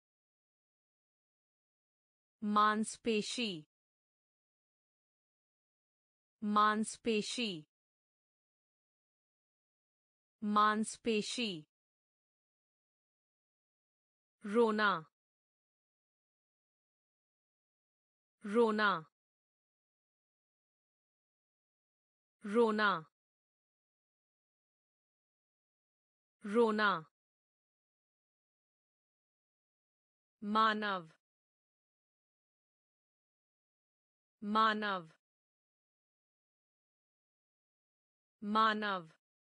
Speaker 1: मांसपेशी मांसपेशी मांसपेशी रोना रोना रोना रोना मानव मानव मानव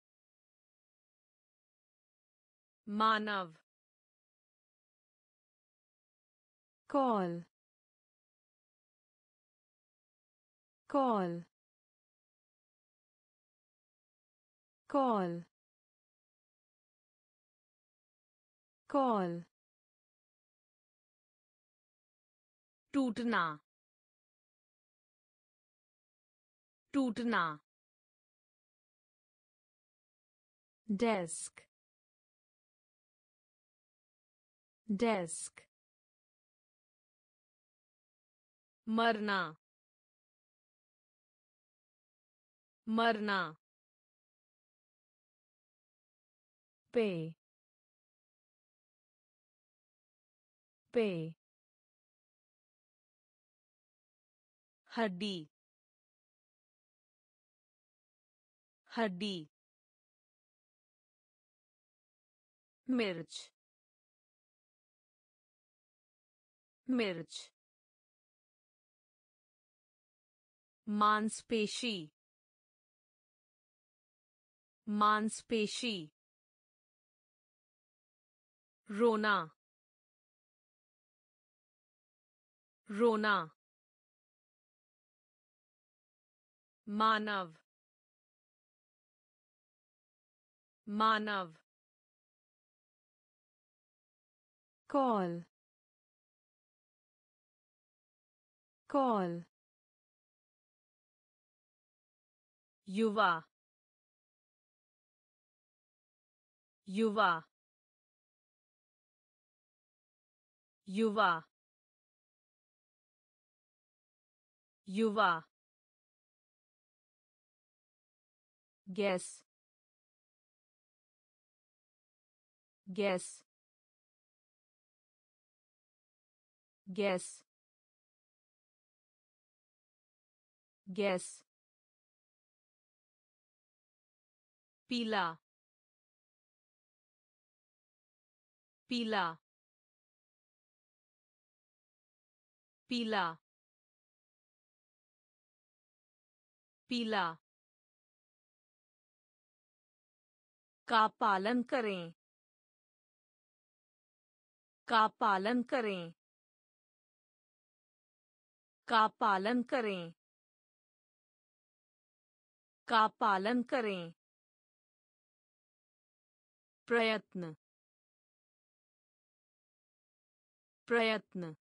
Speaker 1: मानव कॉल कॉल कॉल कॉल टूटना टूटना डेस्क डेस्क मरना मरना पे पे हड्डी हड्डी मिर्च मिर्च मांसपेशी मांसपेशी रोना रोना मानव मानव कॉल कॉल युवा युवा युवा युवा गैस गैस गैस गैस पीला पीला पीला पीला का पालन करें का पालन करें का पालन करें का पालन करें प्रयत्न प्रयत्न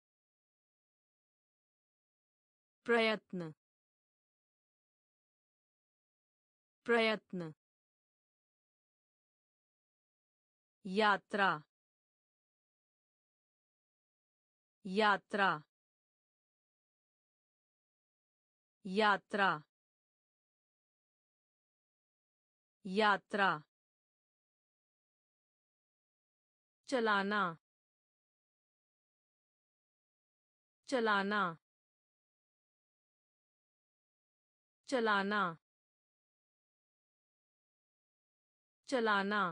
Speaker 1: प्रयत्न प्रयत्न यात्रा यात्रा यात्रा यात्रा चलाना चलाना चलाना चलाना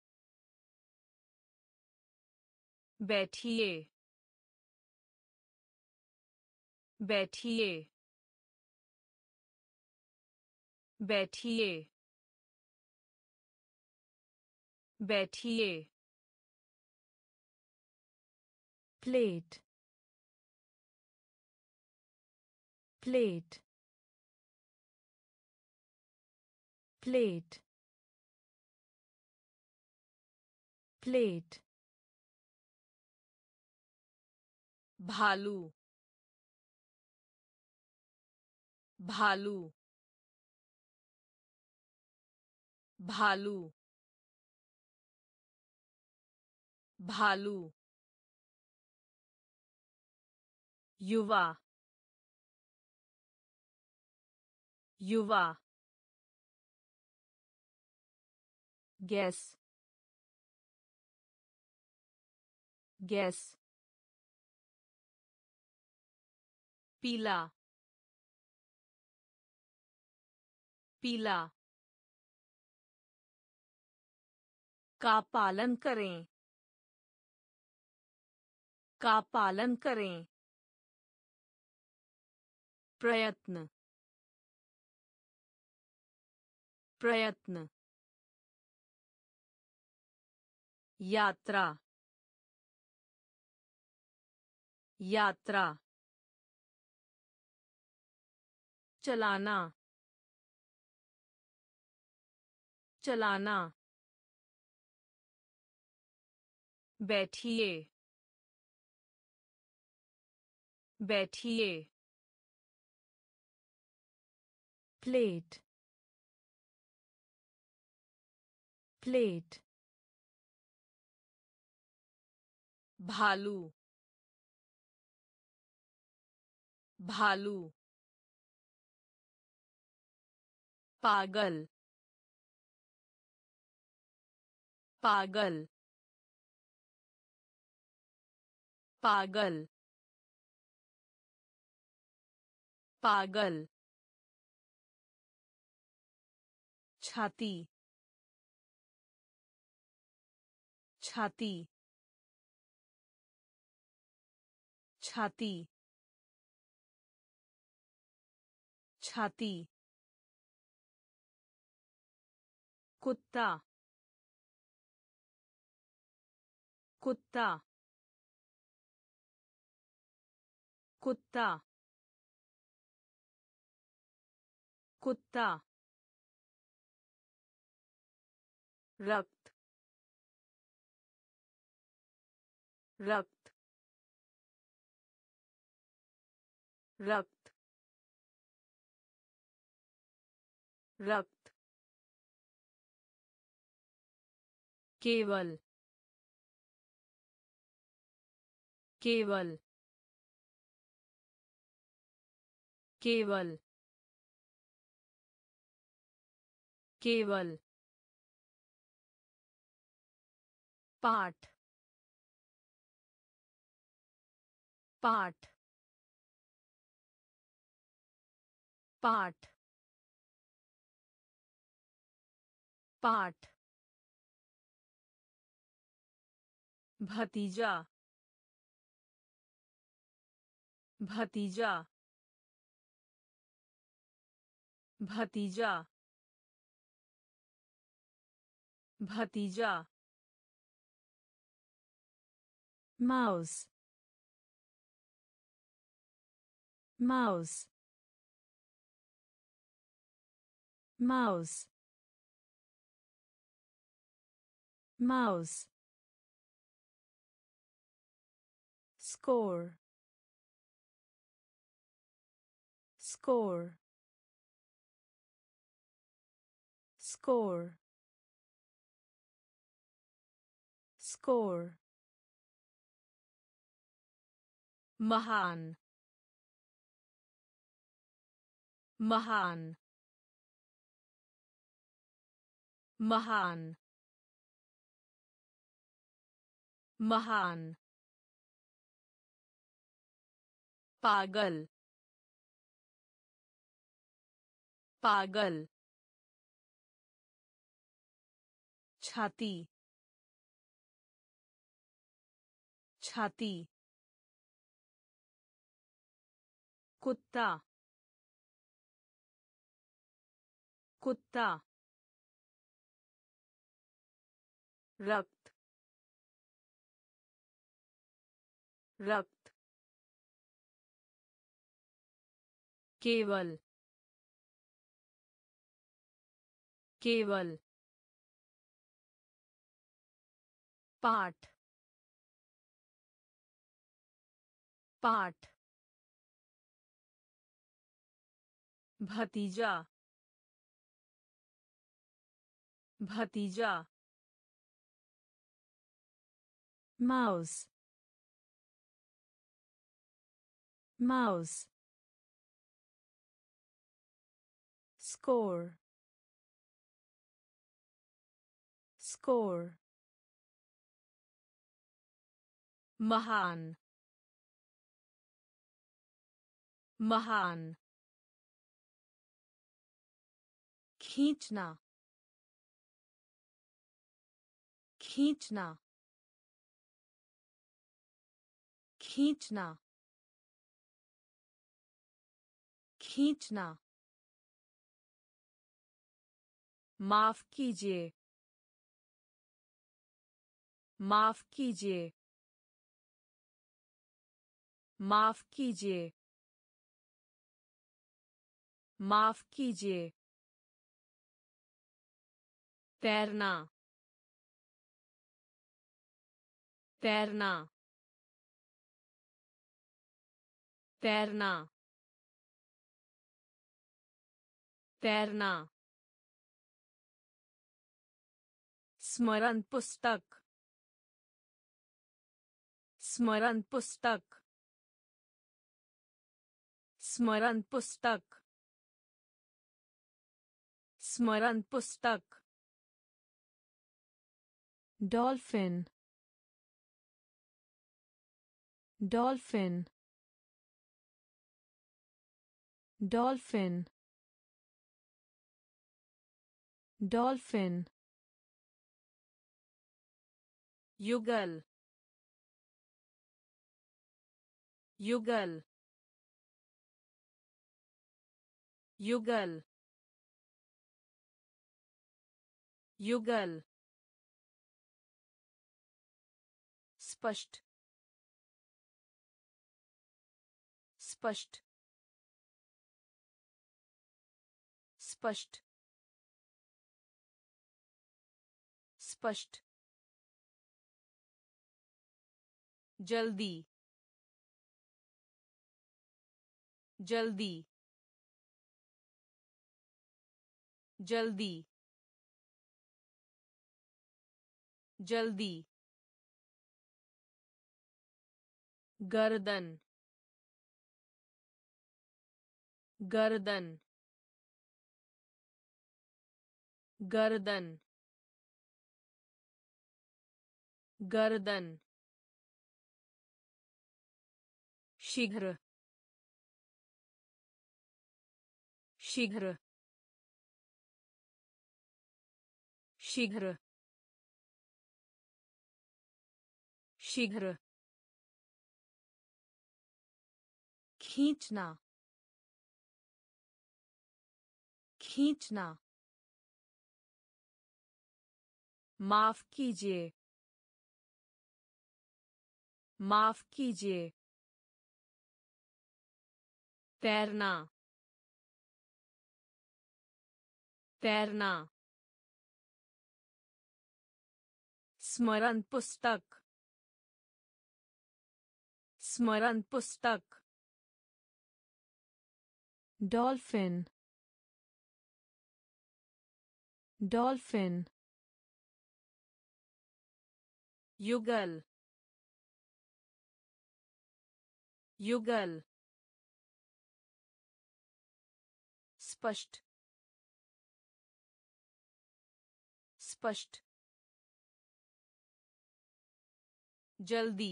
Speaker 1: बैठिए बैठिए बैठिए बैठिए प्लेट प्लेट प्लेट प्लेट भालू भालू भालू भालू युवा युवा गैस गैस पीला पीला का पालन करें का पालन करें प्रयत्न प्रयत्न यात्रा यात्रा चलाना चलाना बैठिए बैठिए प्लेट प्लेट भालू भालू पागल पागल पागल पागल छाती छाती छाती छाती कुत्ता कुत्ता कुत्ता कुत्ता रक्त रक्त रक्त रक्त केवल केवल केवल केवल पाठ पाठ पाठ पाठ भतीजा भतीजा भतीजा भतीजा mouse mouse mouse, mouse, score, score, score, score, महान, महान, महान, महान, पागल, पागल, छाती, छाती, कुत्ता, कुत्ता, रक्त, रक्त, केवल, केवल, पाठ, पाठ, भतीजा, भतीजा, mouse, mouse, score, score, महान, महान, खींचना, खींचना, खींचना, खींचना, माफ कीजिए, माफ कीजिए, माफ कीजिए, माफ कीजिए, तैरना, तैरना, तैरना, तैरना, स्मरण पुस्तक, स्मरण पुस्तक, स्मरण पुस्तक, स्मरण पुस्तक, डॉल्फिन, डॉल्फिन, डॉल्फिन, डॉल्फिन, युगल, युगल, युगल, युगल, स्पष्ट, स्पष्ट, स्पष्ट, स्पष्ट, जल्दी, जल्दी, जल्दी, जल्दी, गर्दन, गर्दन, गर्दन, गर्दन, शीघ्र, शीघ्र, शीघ्र, शीघ्र, खींचना, खींचना, माफ कीजिए, माफ कीजिए, तैरना, तैरना स्मरण पुस्तक स्मरण पुस्तक डॉल्फिन डॉल्फिन युगल युगल स्पष्ट स्पष्ट जल्दी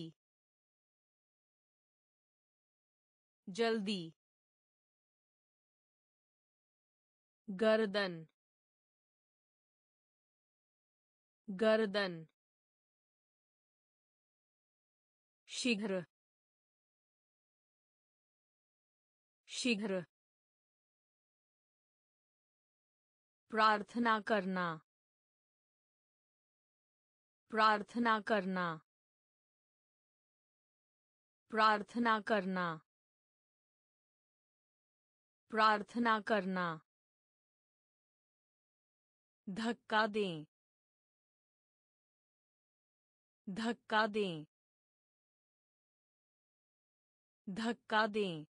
Speaker 1: जल्दी गर्दन गर्दन शीघ्र शीघ्र प्रार्थना करना प्रार्थना करना प्रार्थना करना प्रार्थना करना धक्का दें धक्का दें धक्का दें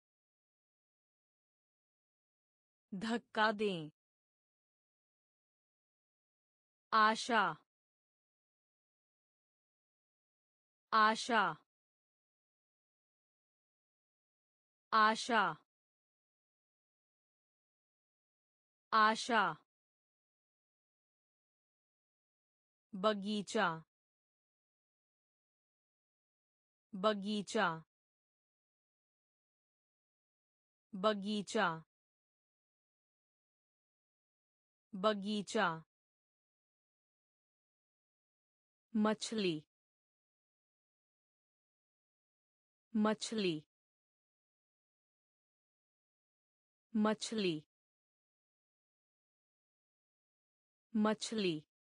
Speaker 1: धक्का दें आशा आशा आशा आशा बगीचा बगीचा बगीचा बगीचा मछली मछली मछली मछली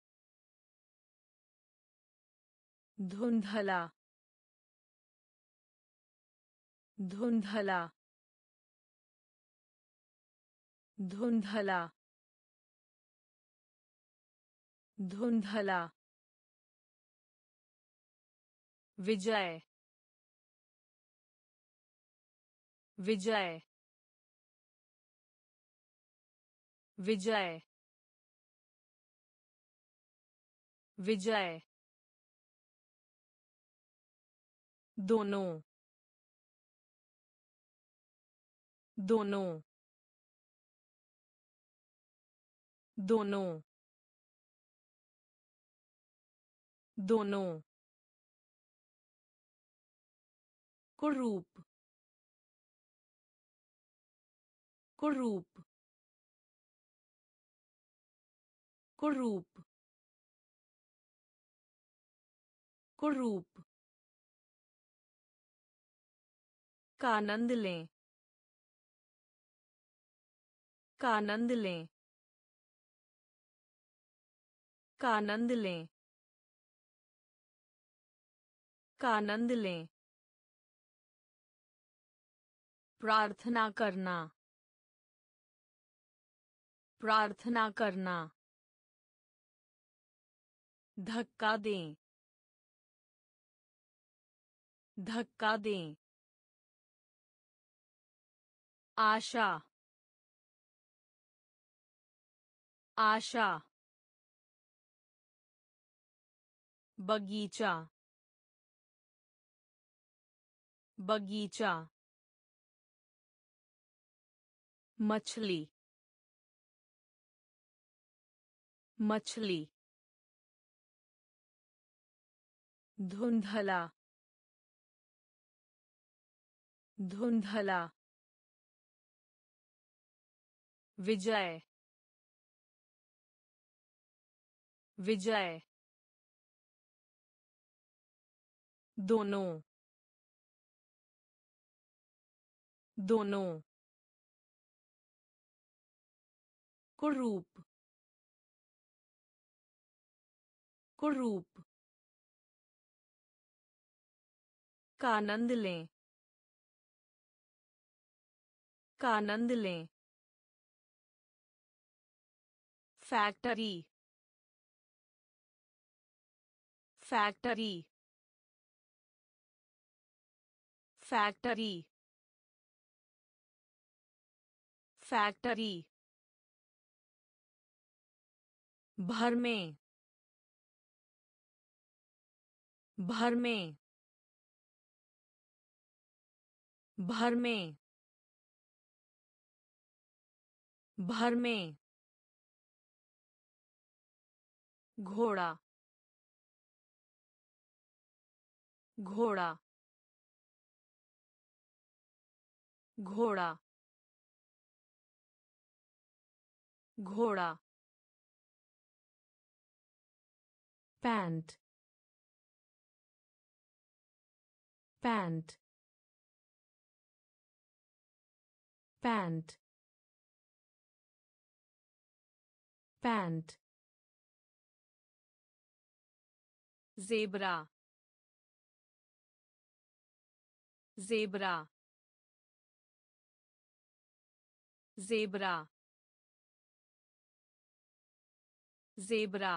Speaker 1: धुंधला धुंधला धुंधला धुंधला विजय विजय विजय विजय दोनों दोनों दोनों दोनों कुरूप कुरूप कुरूप कुरूप का आनंद लें का आनंद लें का आनंद लें का आनंद लें प्रार्थना करना प्रार्थना करना धक्का दें धक्का दें आशा आशा बगीचा बगीचा मछली मछली धुंधला धुंधला विजय विजय दोनों दोनों कुरूप कुरूप का आनंद लें का आनंद लें फैक्ट्री फैक्ट्री फैक्ट्री फैक्ट्री भर में भर में भर में भर में घोड़ा घोड़ा घोड़ा घोड़ा pant pant pant pant zebra zebra zebra zebra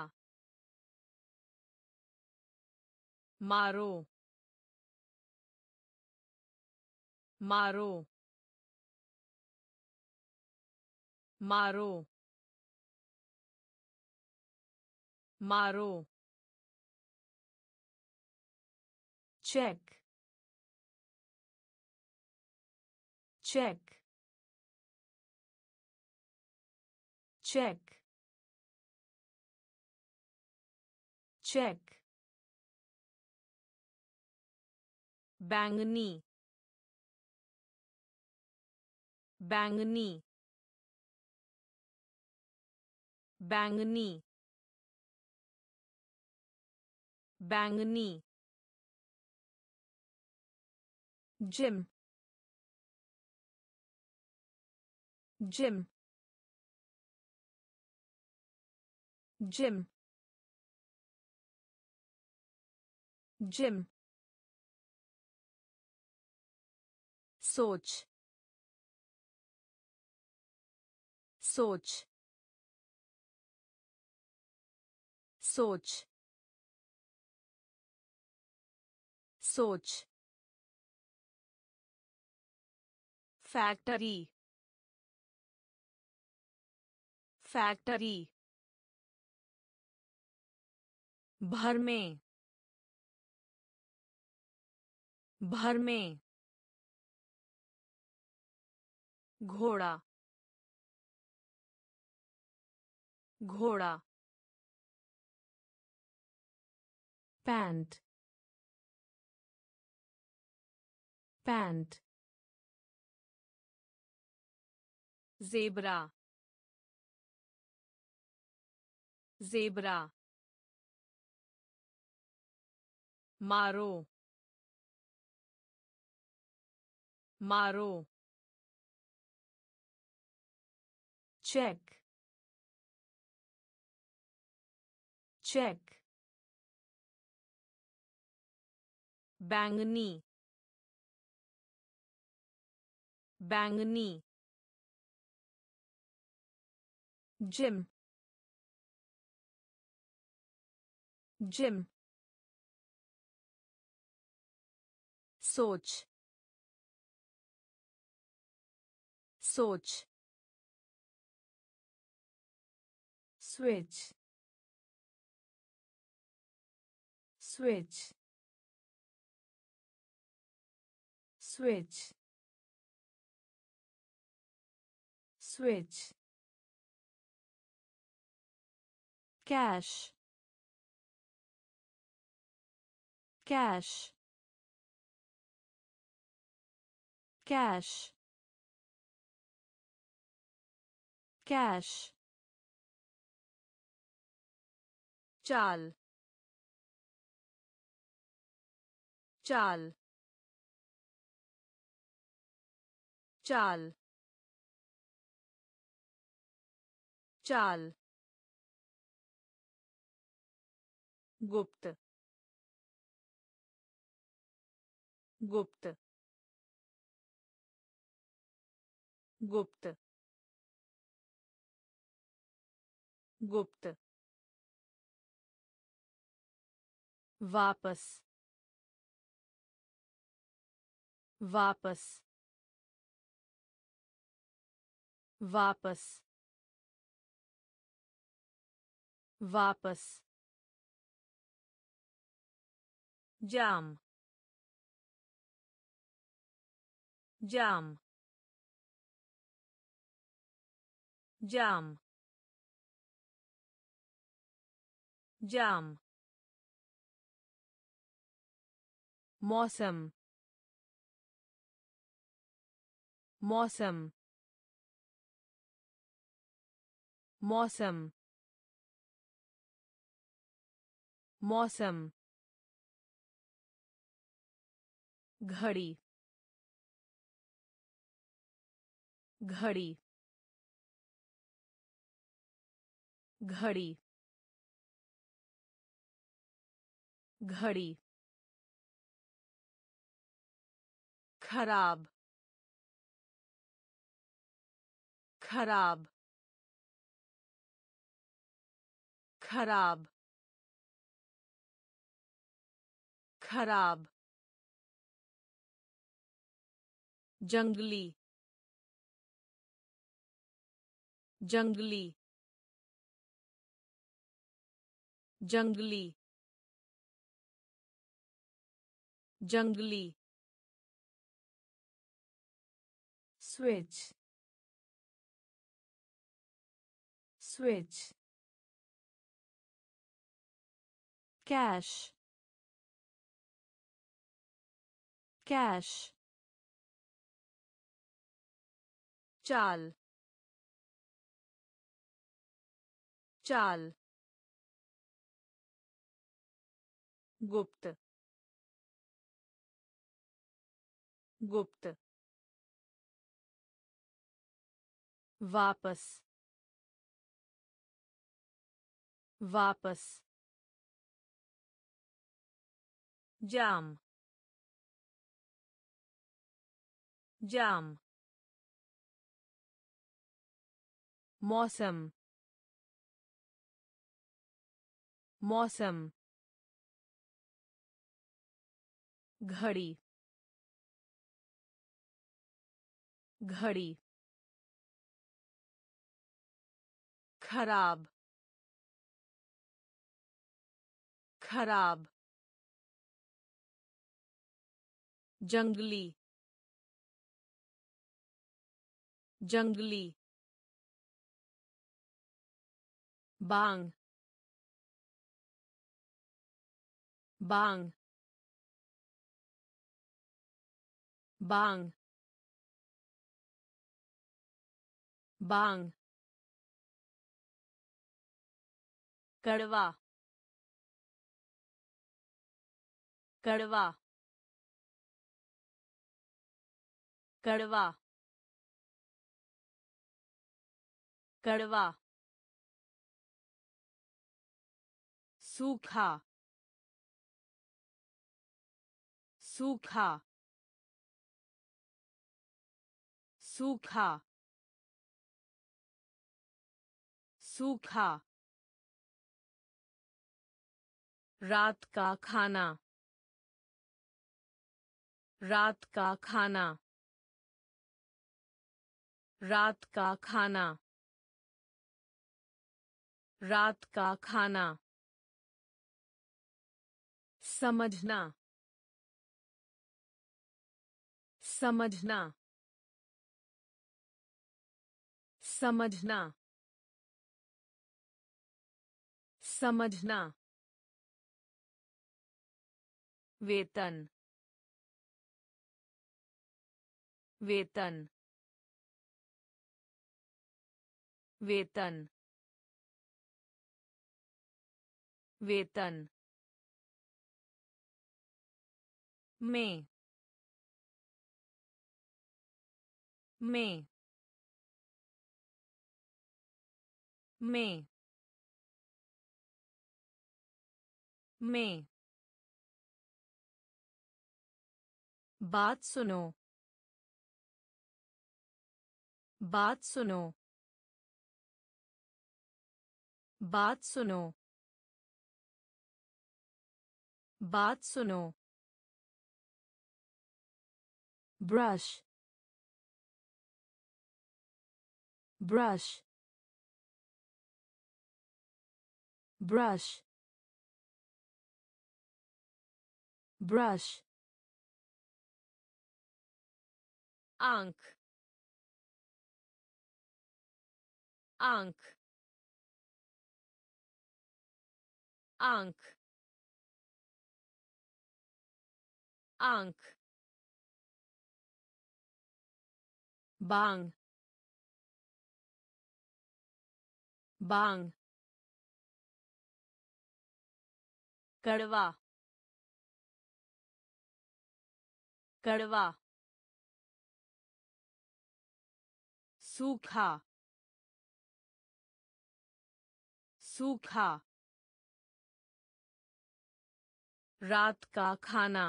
Speaker 1: मारो मारो मारो मारो चेक चेक चेक चेक बैंगनी बैंगनी बैंगनी बैंगनी जिम जिम जिम जिम सोच सोच सोच सोच फैक्ट्री फैक्ट्री भर में भर में घोड़ा घोड़ा पैंट पैंट ज़ेब्रा ज़ेब्रा मारो मारो चेक चेक बैंगनी बैंगनी जिम जिम सोच सोच switch switch switch switch cash cash cash cash चाल चाल चाल चाल गुप्त गुप्त गुप्त गुप्त वापस वापस वापस वापस जाम जाम जाम जाम मौसम मौसम मौसम मौसम घड़ी घड़ी घड़ी घड़ी खराब खराब खराब खराब जंगली जंगली जंगली जंगली स्विच स्विच कैश कैश चाल चाल गुप्त गुप्त वापस वापस जाम जाम मौसम मौसम घड़ी घड़ी खराब खराब जंगली जंगली बांग बांग बांग बांग कड़वा कड़वा कड़वा कड़वा सूखा सूखा सूखा सूखा रात का खाना रात का खाना रात का खाना रात का खाना समझना समझना समझना समझना वेतन वेतन वेतन वेतन में में में में बात सुनो बात सुनो बात सुनो, बात सुनो,
Speaker 2: brush, brush, brush, brush,
Speaker 1: आंख, आंख, आंख, आंख, बांग, बांग, कड़वा, कड़वा, सूखा, सूखा, रात का खाना,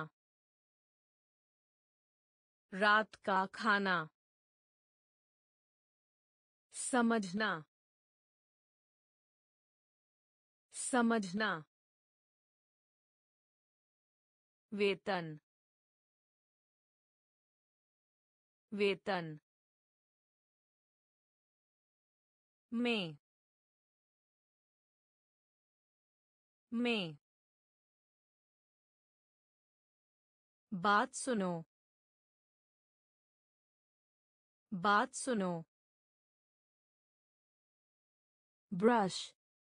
Speaker 1: रात का खाना, समझना, समझना, वेतन, वेतन, में, में, बात सुनो, बात सुनो,
Speaker 2: brush,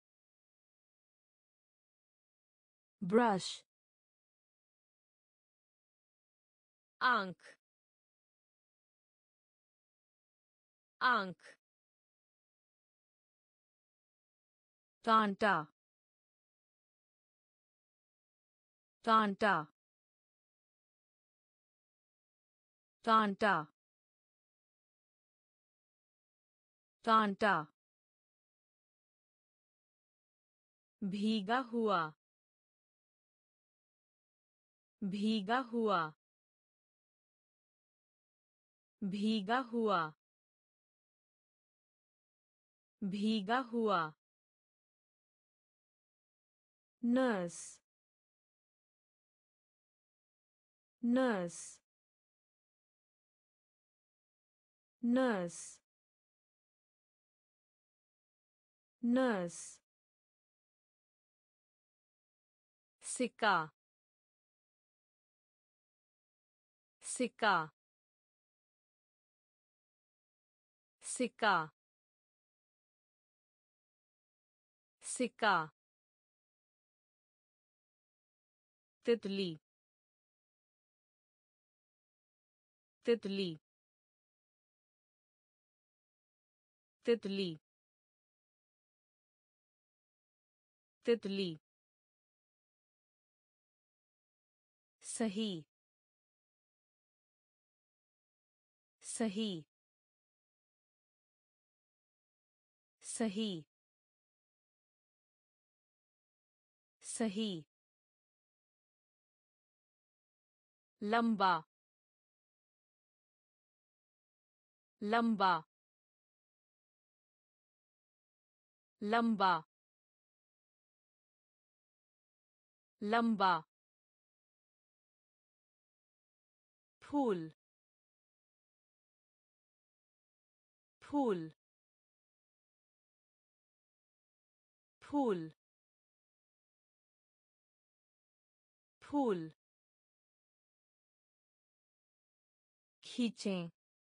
Speaker 2: brush,
Speaker 1: आंख, आंख,
Speaker 2: कांटा, कांटा, कांटा, कांटा,
Speaker 1: भीगा हुआ, भीगा हुआ, भीगा हुआ, भीगा हुआ,
Speaker 2: nurse, nurse, nurse, nurse,
Speaker 1: सिक्का, सिक्का, सिक्का, सिक्का, तितली, तितली, तितली, तितली, सही, सही, सही, सही, लंबा, लंबा, लंबा, लंबा, फूल, फूल, फूल, फूल,
Speaker 2: खींचें,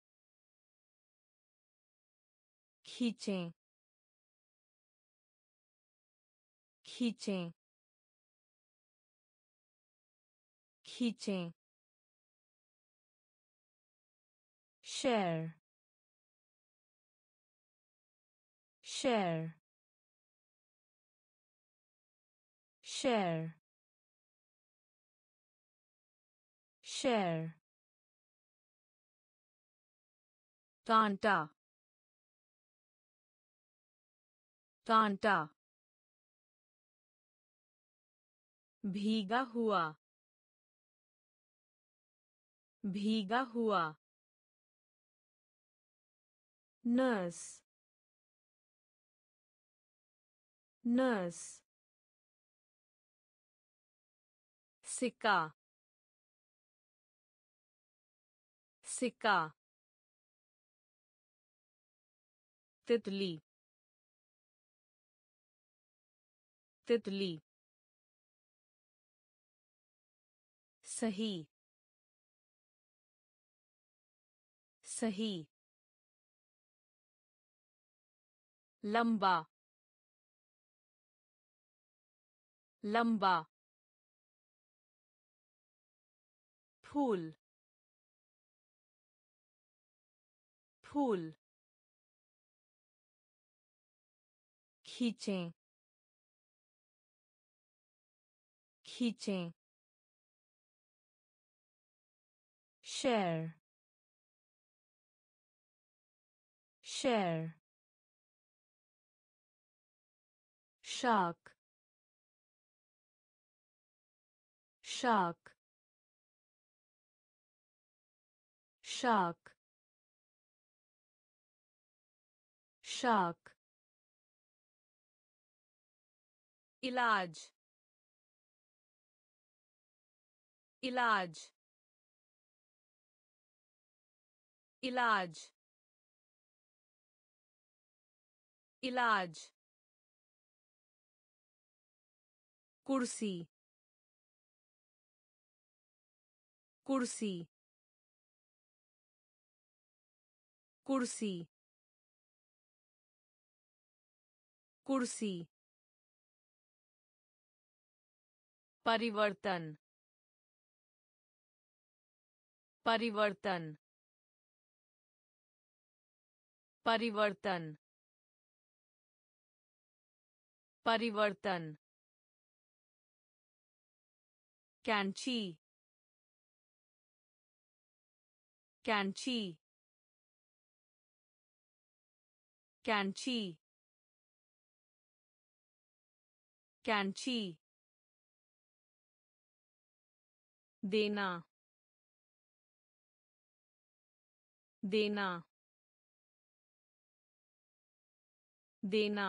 Speaker 2: खींचें, खींचें, खींचें, share, share, share, share, कांटा, कांटा,
Speaker 1: भीगा हुआ, भीगा हुआ,
Speaker 2: nurse,
Speaker 1: नर्स सिक्का सिक्का तितली तितली सही सही लंबा लंबा फूल फूल खींचें खींचें share share shark shark shark shark इलाज इलाज इलाज इलाज कुर्सी कुर्सी कुर्सी कुर्सी परिवर्तन परिवर्तन परिवर्तन परिवर्तन कैंची कैंची कैंची कैंची देना देना देना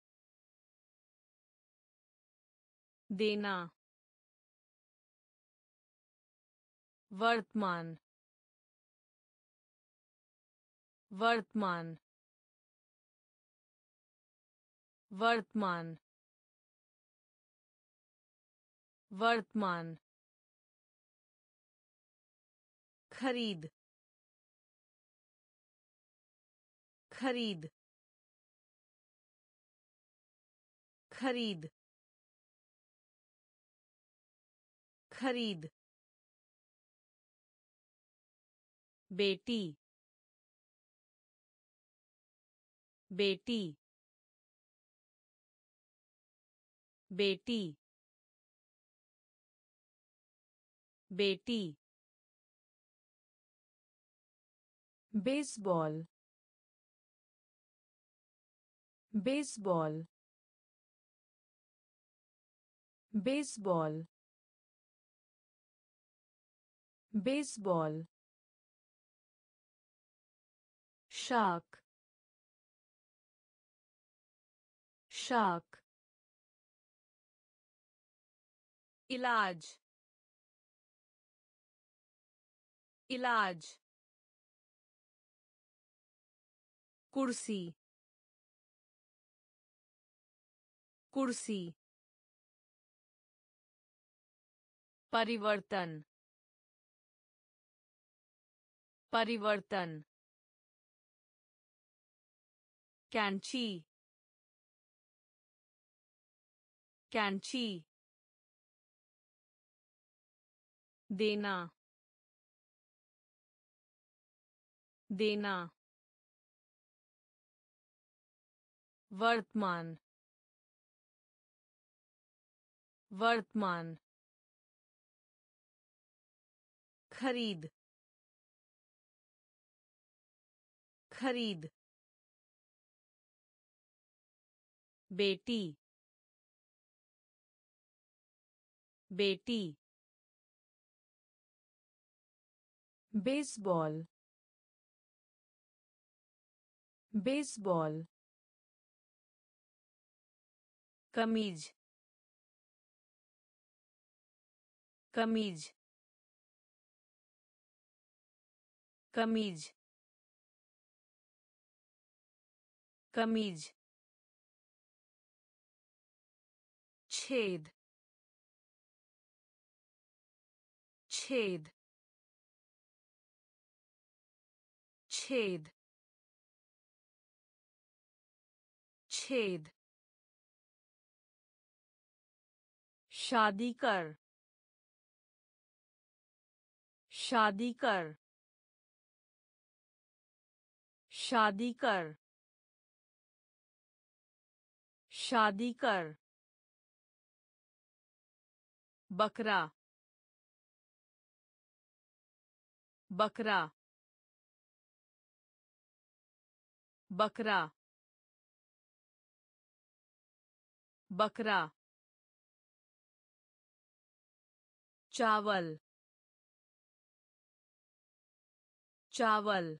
Speaker 1: देना वर्तमान वर्तमान वर्तमान वर्तमान खरीद खरीद खरीद खरीद बेटी बेटी बेटी बेटी baseball baseball baseball baseball shark shark इलाज इलाज कुर्सी कुर्सी परिवर्तन परिवर्तन कैंची कैंची देना देना वर्तमान वर्तमान खरीद खरीद बेटी बेटी बेसबॉल बेसबॉल कमीज कमीज कमीज कमीज छेद छेद छेद छेद शादी कर शादी कर शादी कर शादी कर बकरा बकरा बकरा बकरा चावल चावल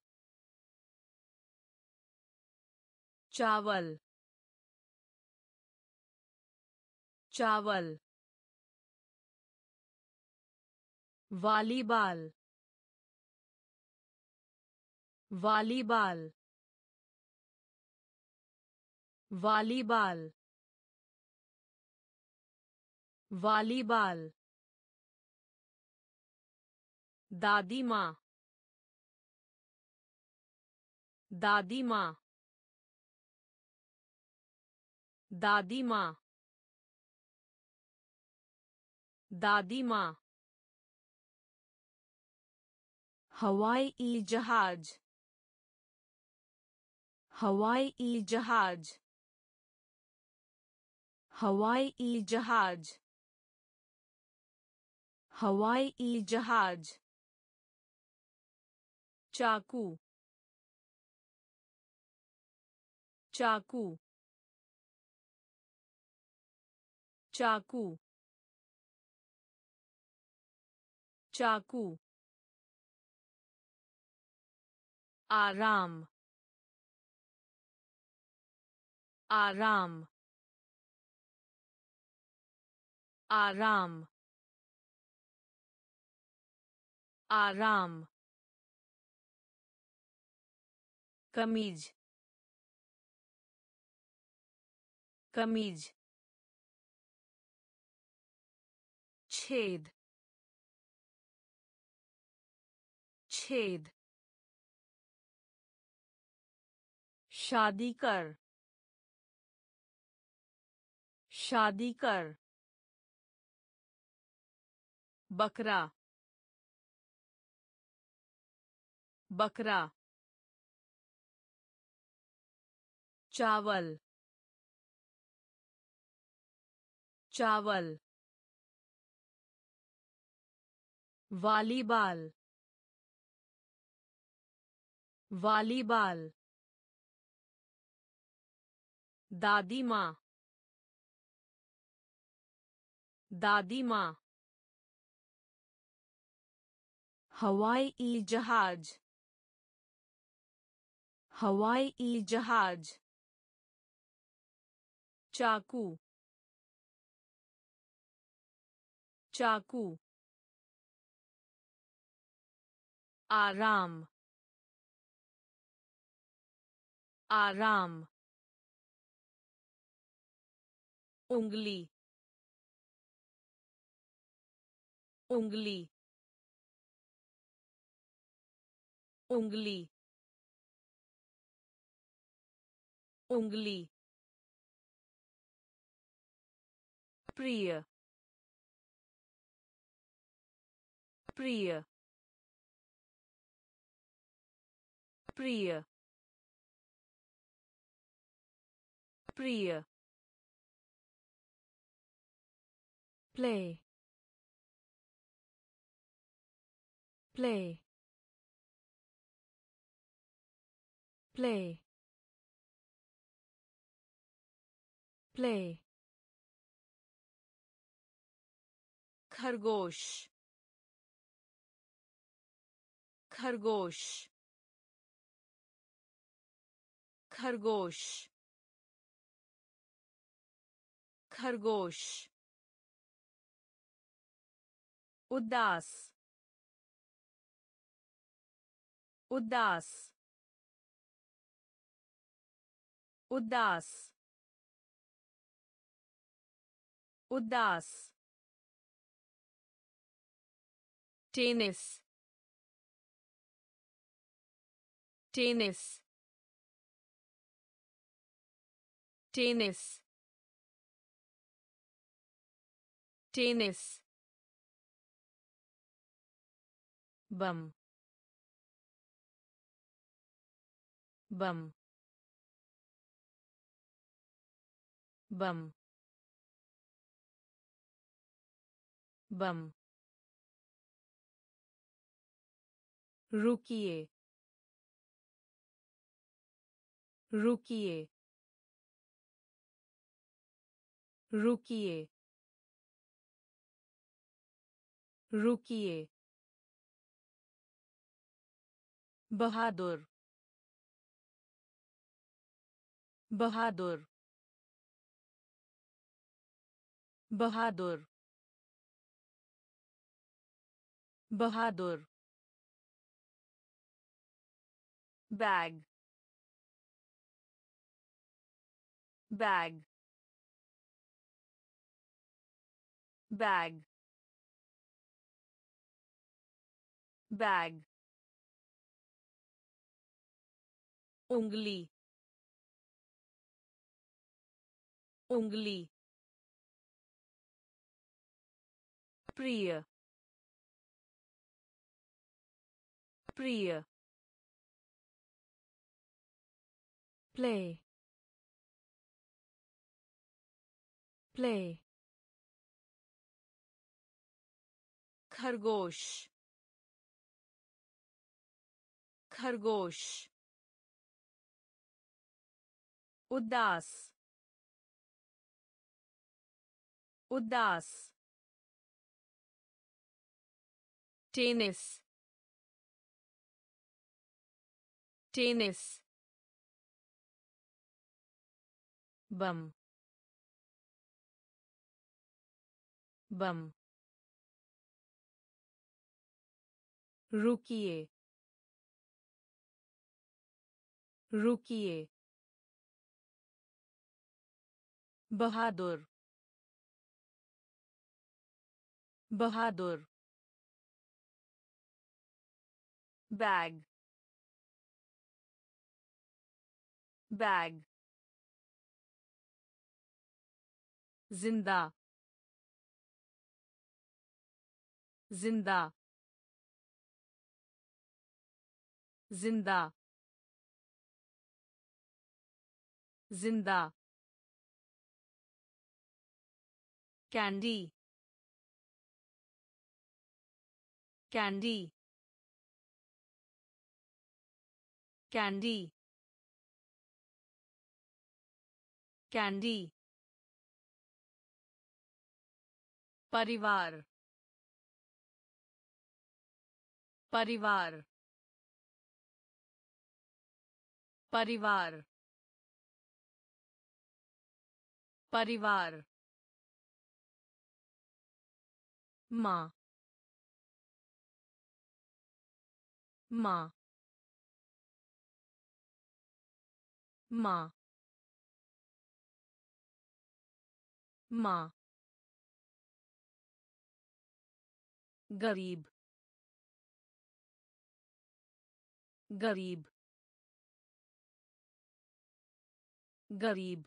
Speaker 1: चावल चावल वॉलीबॉल वॉलीबॉल वॉलीबॉल वॉलीबॉल दादी माँ दादी माँ दादी माँ दादी माँ हवाई जहाज हवाई जहाज हवाई जहाज हवाई जहाज चाकू चाकू चाकू चाकू आराम आराम आराम आराम कमीज कमीज छेद छेद शादी कर शादी कर बकरा बकरा चावल चावल वॉलीबॉल वॉलीबॉल दादी माँ दादी माँ हवाई जहाज हवाई जहाज चाकू चाकू आराम आराम उंगली उंगली उंगली उंगली प्रिय प्रिय प्रिय प्रिय play play play play खरगोश खरगोश खरगोश खरगोश
Speaker 2: उदास उदास उदास उदास
Speaker 1: tennis tennis tennis tennis
Speaker 2: bomb bomb bomb bomb रुकिए रुकिए रुकिए रुकिए बहादुर बहादुर बहादुर बहादुर
Speaker 1: बैग बैग बैग बैग
Speaker 2: उंगली उंगली प्रिय प्रिय
Speaker 1: play play खरगोश खरगोश
Speaker 2: उदास उदास
Speaker 1: टेनिस टेनिस
Speaker 2: बम बम रुकिए रुकिए बहादुर बहादुर
Speaker 1: बैग बैग
Speaker 2: जिंदा जिंदा जिंदा जिंदा
Speaker 1: कैंडी कैंडी कैंडी कैंडी
Speaker 2: परिवार परिवार परिवार परिवार माँ माँ माँ माँ गरीब गरीब गरीब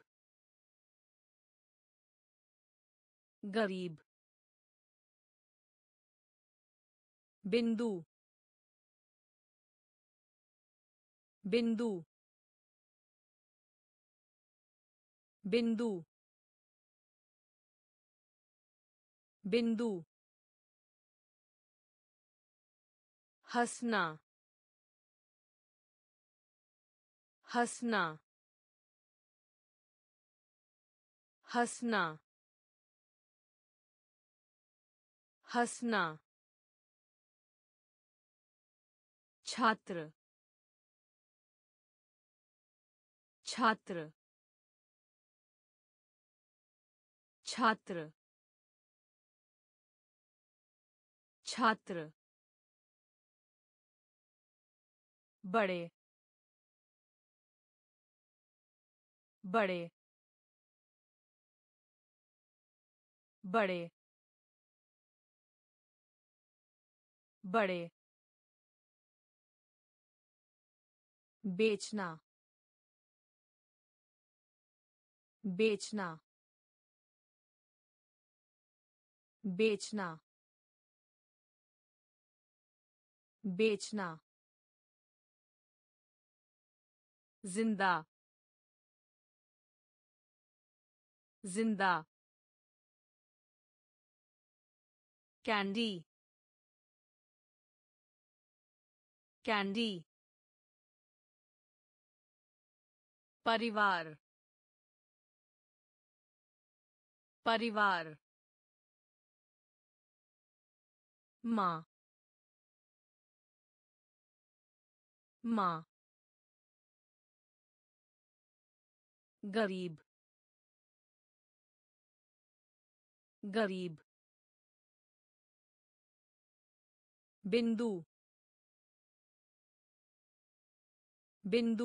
Speaker 2: गरीब बिंदु बिंदु बिंदु बिंदु हंसना हंसना हंसना हंसना छात्र छात्र छात्र छात्र बड़े बड़े बड़े बड़े बेचना बेचना बेचना बेचना जिंदा जिंदा
Speaker 1: कैंडी कैंडी
Speaker 2: परिवार परिवार माँ माँ गरीब गरीब बिंदु बिंदु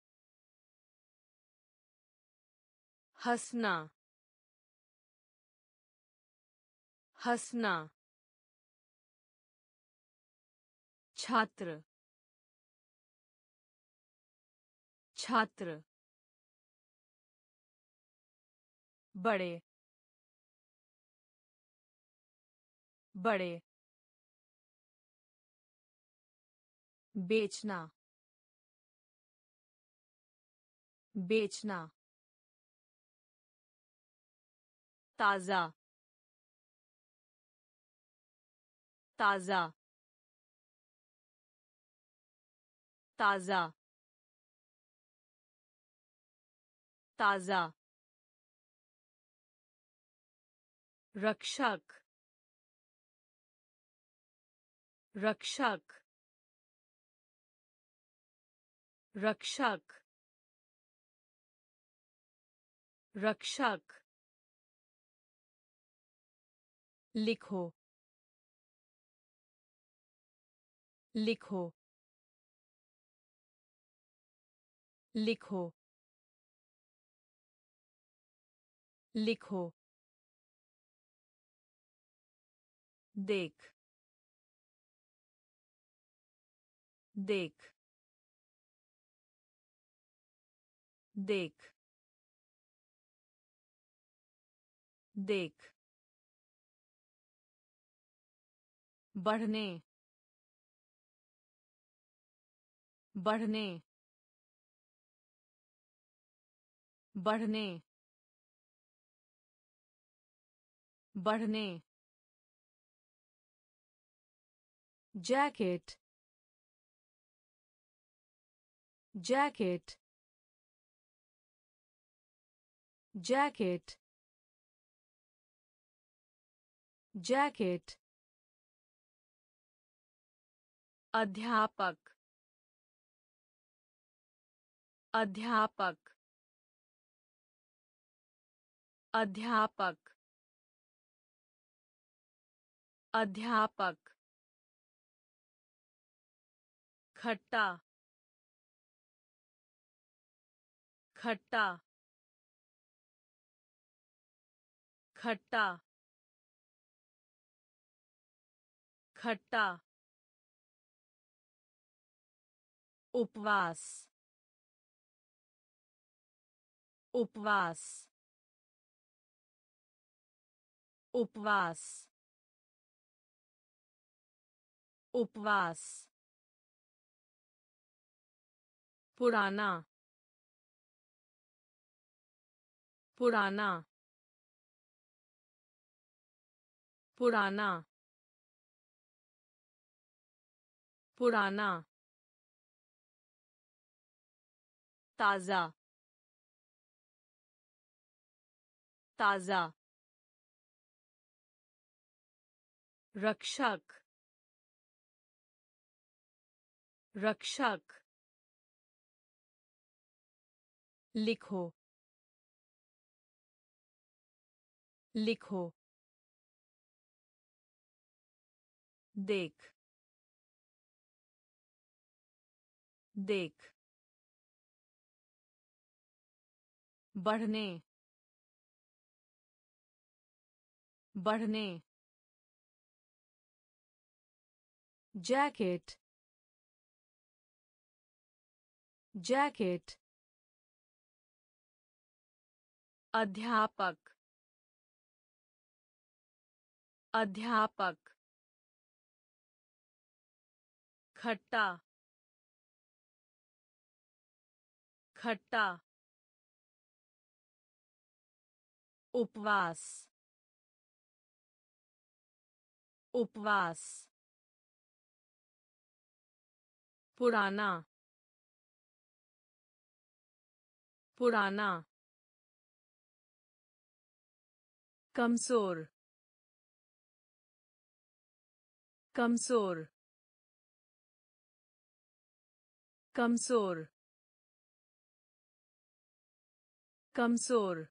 Speaker 2: हंसना हंसना छात्र छात्र बड़े बड़े बेचना बेचना ताजा ताजा ताजा ताजा रक्षक रक्षक रक्षक रक्षक लिखो लिखो लिखो लिखो देख देख देख देख बढ़ने बढ़ने बढ़ने बढ़ने जैकेट जैकेट जैकेट जैकेट अध्यापक अध्यापक अध्यापक अध्यापक खट्टा खट्टा खट्टा खट्टा उपवास उपवास उपवास उपवास पुराना पुराना पुराना पुराना ताजा ताजा रक्षक रक्षक लिखो लिखो देख देख बढ़ने बढ़ने जैकेट जैकेट अध्यापक अध्यापक खट्टा खट्टा उपवास उपवास पुराना पुराना कमजोर कमजोर कमजोर कमजोर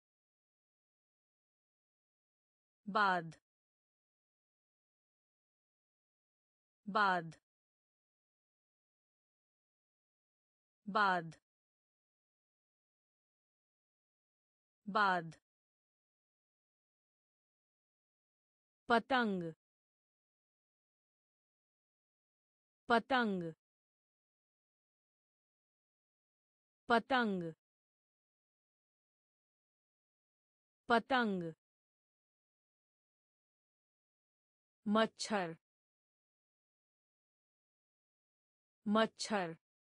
Speaker 2: बाद बाद बाद बाद पतंग पतंग पतंग पतंग मच्छर मच्छर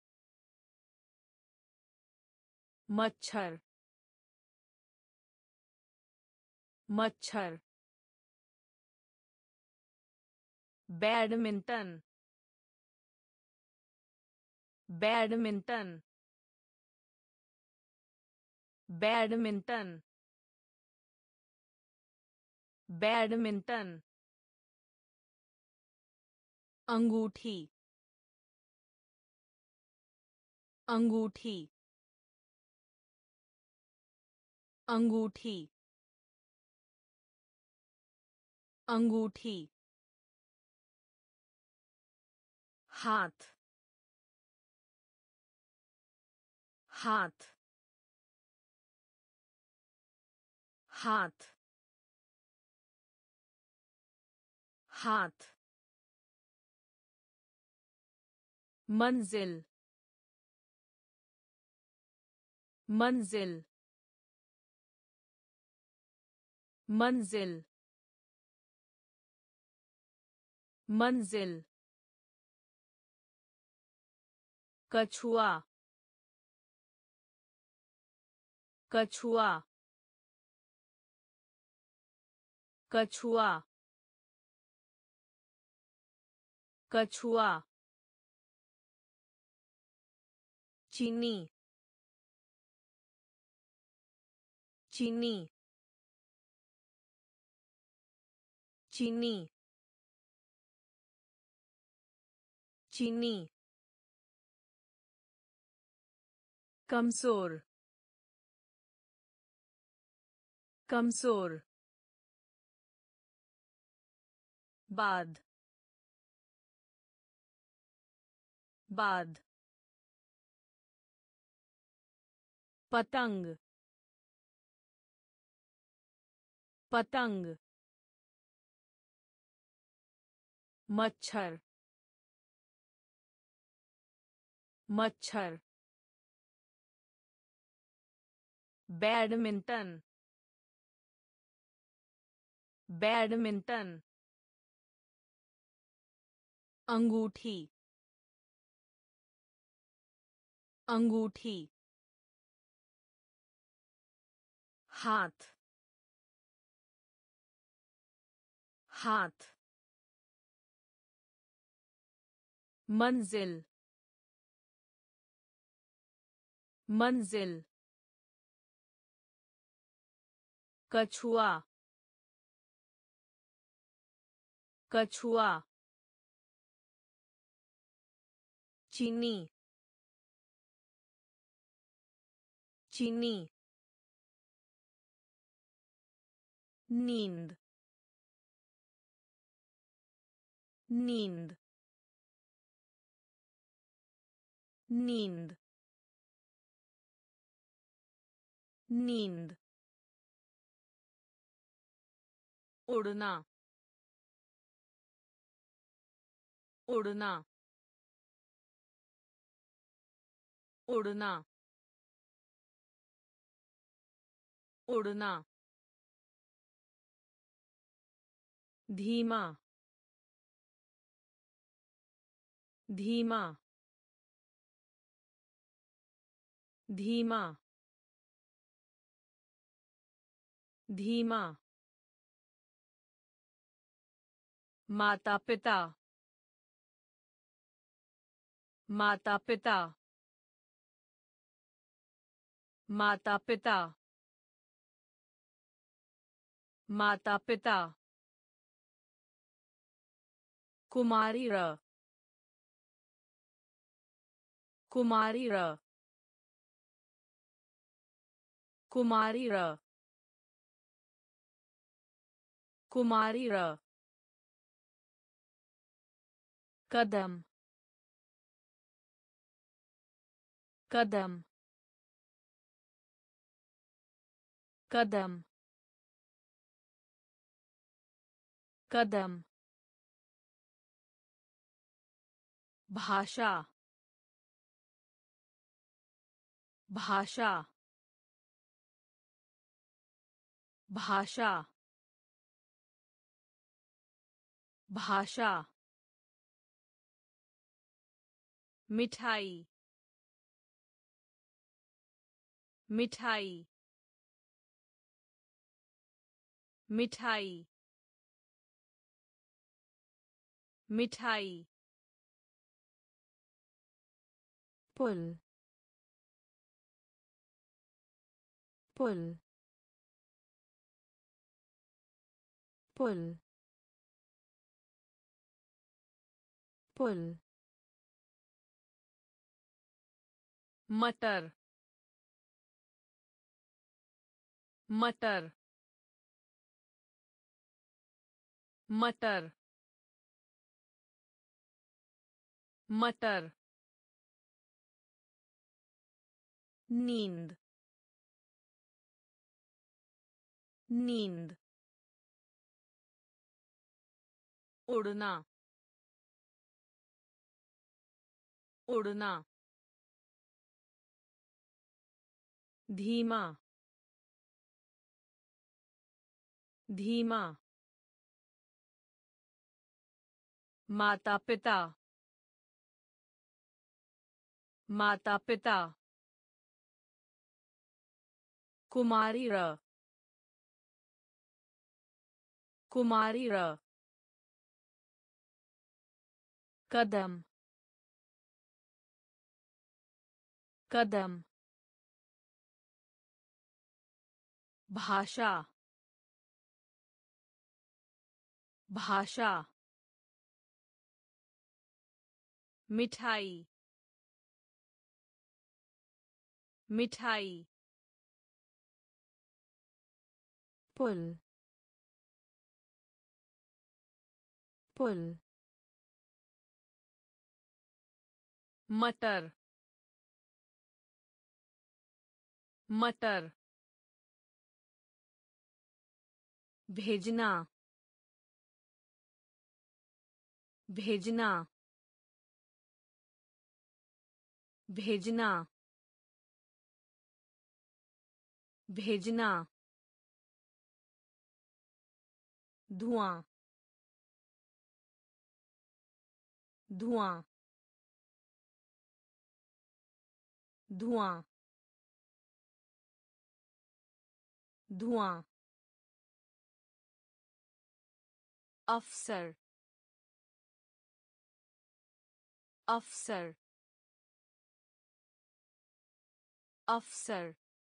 Speaker 2: मच्छर मच्छर बैडमिंटन बैडमिंटन बैडमिंटन बैडमिंटन अंगूठी अंगूठी अंगूठी अंगूठी हाथ हाथ हाथ हाथ मंजिल मंजिल मंजिल मंजिल कछुआ कछुआ कछुआ कछुआ चीनी चीनी चीनी चीनी कमजोर कमजोर बाद बाद पतंग पतंग मच्छर मच्छर बैडमिंटन बैडमिंटन अंगूठी अंगूठी हाथ हाथ मंजिल मंजिल कछुआ कछुआ चीनी चीनी नींद नींद नींद नींद उड़ना उड़ना उड़ना उड़ना धीमा धीमा धीमा धीमा माता पिता माता पिता माता पिता माता पिता कुमारी र कुमारी र कुमारी र कुमारी र कदम कदम कदम कदम भाषा भाषा भाषा भाषा मिठाई मिठाई मिठाई मिठाई पुल पुल पुल पुल मटर मटर मटर मटर नींद नींद उड़ना उड़ना धीमा धीमा माता पिता माता पिता कुमारी र कुमारी र कदम कदम भाषा भाषा मिठाई मिठाई पुल पुल मटर मटर भेजना भेजना भेजना भेजना धुआं धुआं धुआं धुआं अफसर अफसर अफसर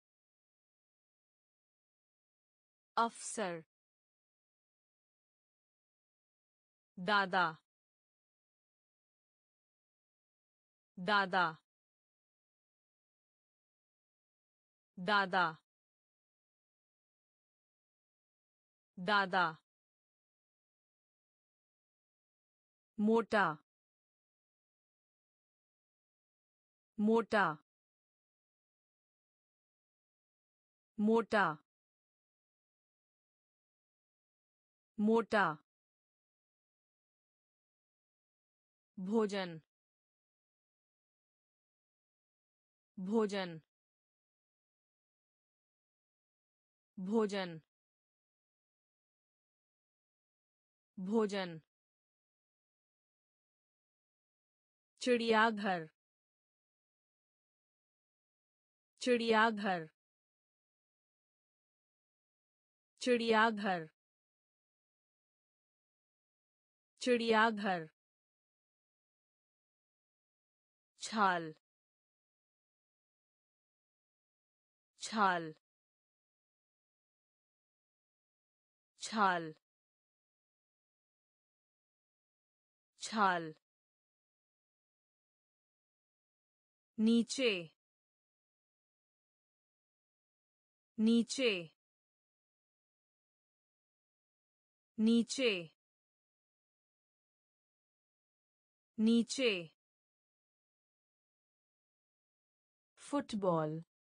Speaker 2: अफसर दादा दादा दादा दादा मोटा मोटा मोटा मोटा भोजन भोजन भोजन भोजन चिड़ियाघर चिड़ियाघर चिड़ियाघर चिड़ियाघर छाल छाल छाल छाल नीचे नीचे नीचे नीचे फुटबॉल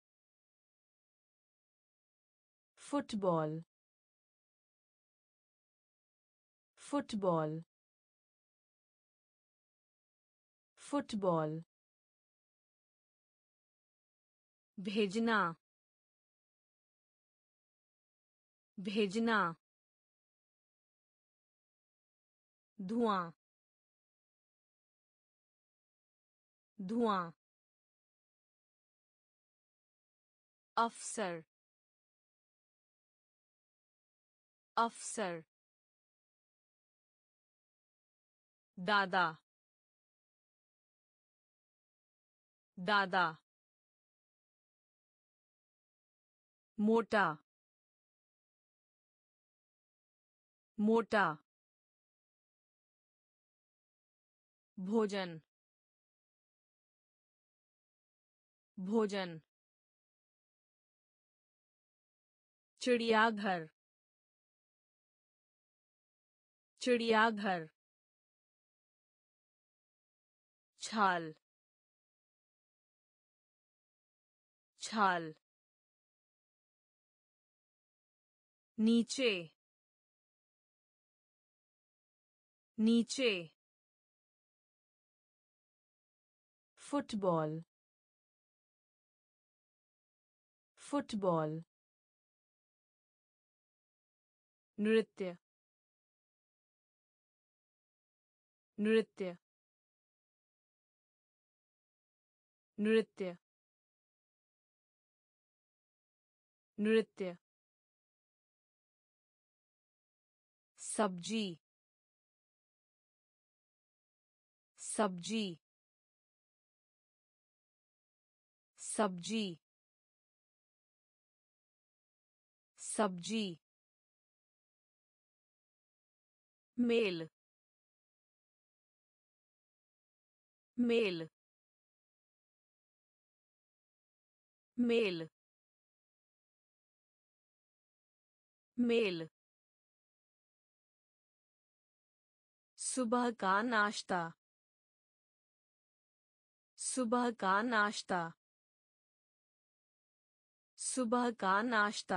Speaker 2: फुटबॉल फुटबॉल फुटबॉल भेजना भेजना धुआं धुआं अफसर अफसर दादा दादा मोटा मोटा भोजन भोजन चिड़ियाघर चिड़ियाघर छाल छाल नीचे नीचे फुटबॉल फुटबॉल नृत्य नृत्य नृत्य नृत्य सब्जी सब्जी सब्जी सब्जी मेल मेल मेल मेल सुबह का नाश्ता सुबह का नाश्ता सुबह का नाश्ता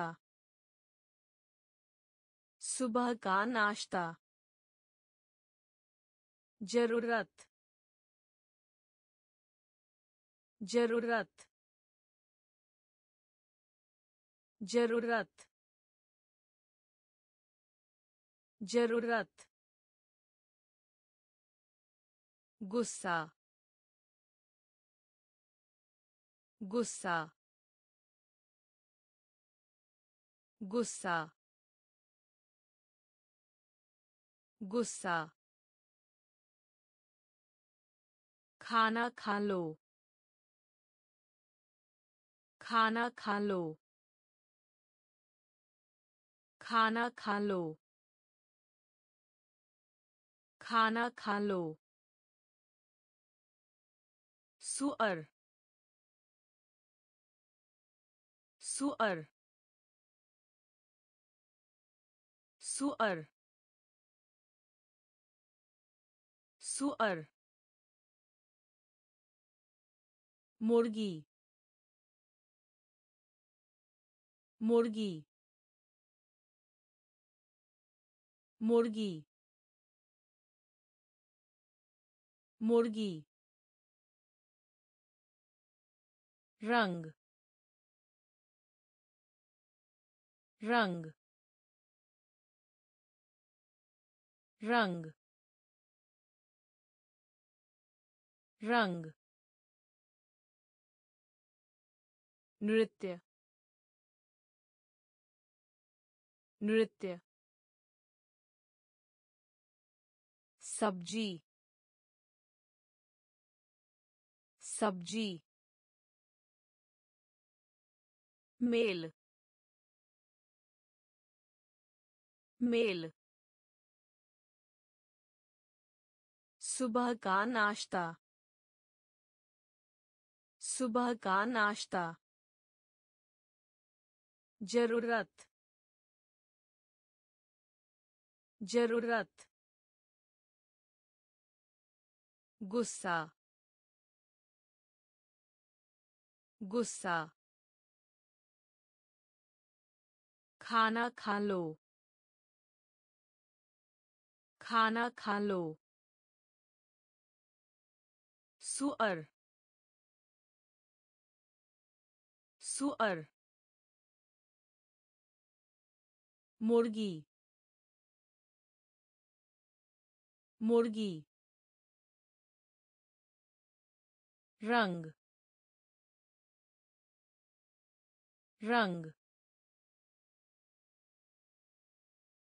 Speaker 2: सुबह का नाश्ता जरूरत जरूरत जरूरत जरूरत गुस्सा गुस्सा गुस्सा गुस्सा खाना खा लो खाना खा लो खाना खा लो खाना खा लो सुअर सुअर सुअर सुअर मुर्गी मुर्गी मुर्गी मुर्गी रंग रंग रंग रंग नृत्य नृत्य सब्जी सब्जी मेल मेल सुबह का नाश्ता सुबह का नाश्ता जरूरत जरूरत गुस्सा गुस्सा खाना खा लो खाना खा लो सुअर सुअर मुर्गी मुर्गी रंग रंग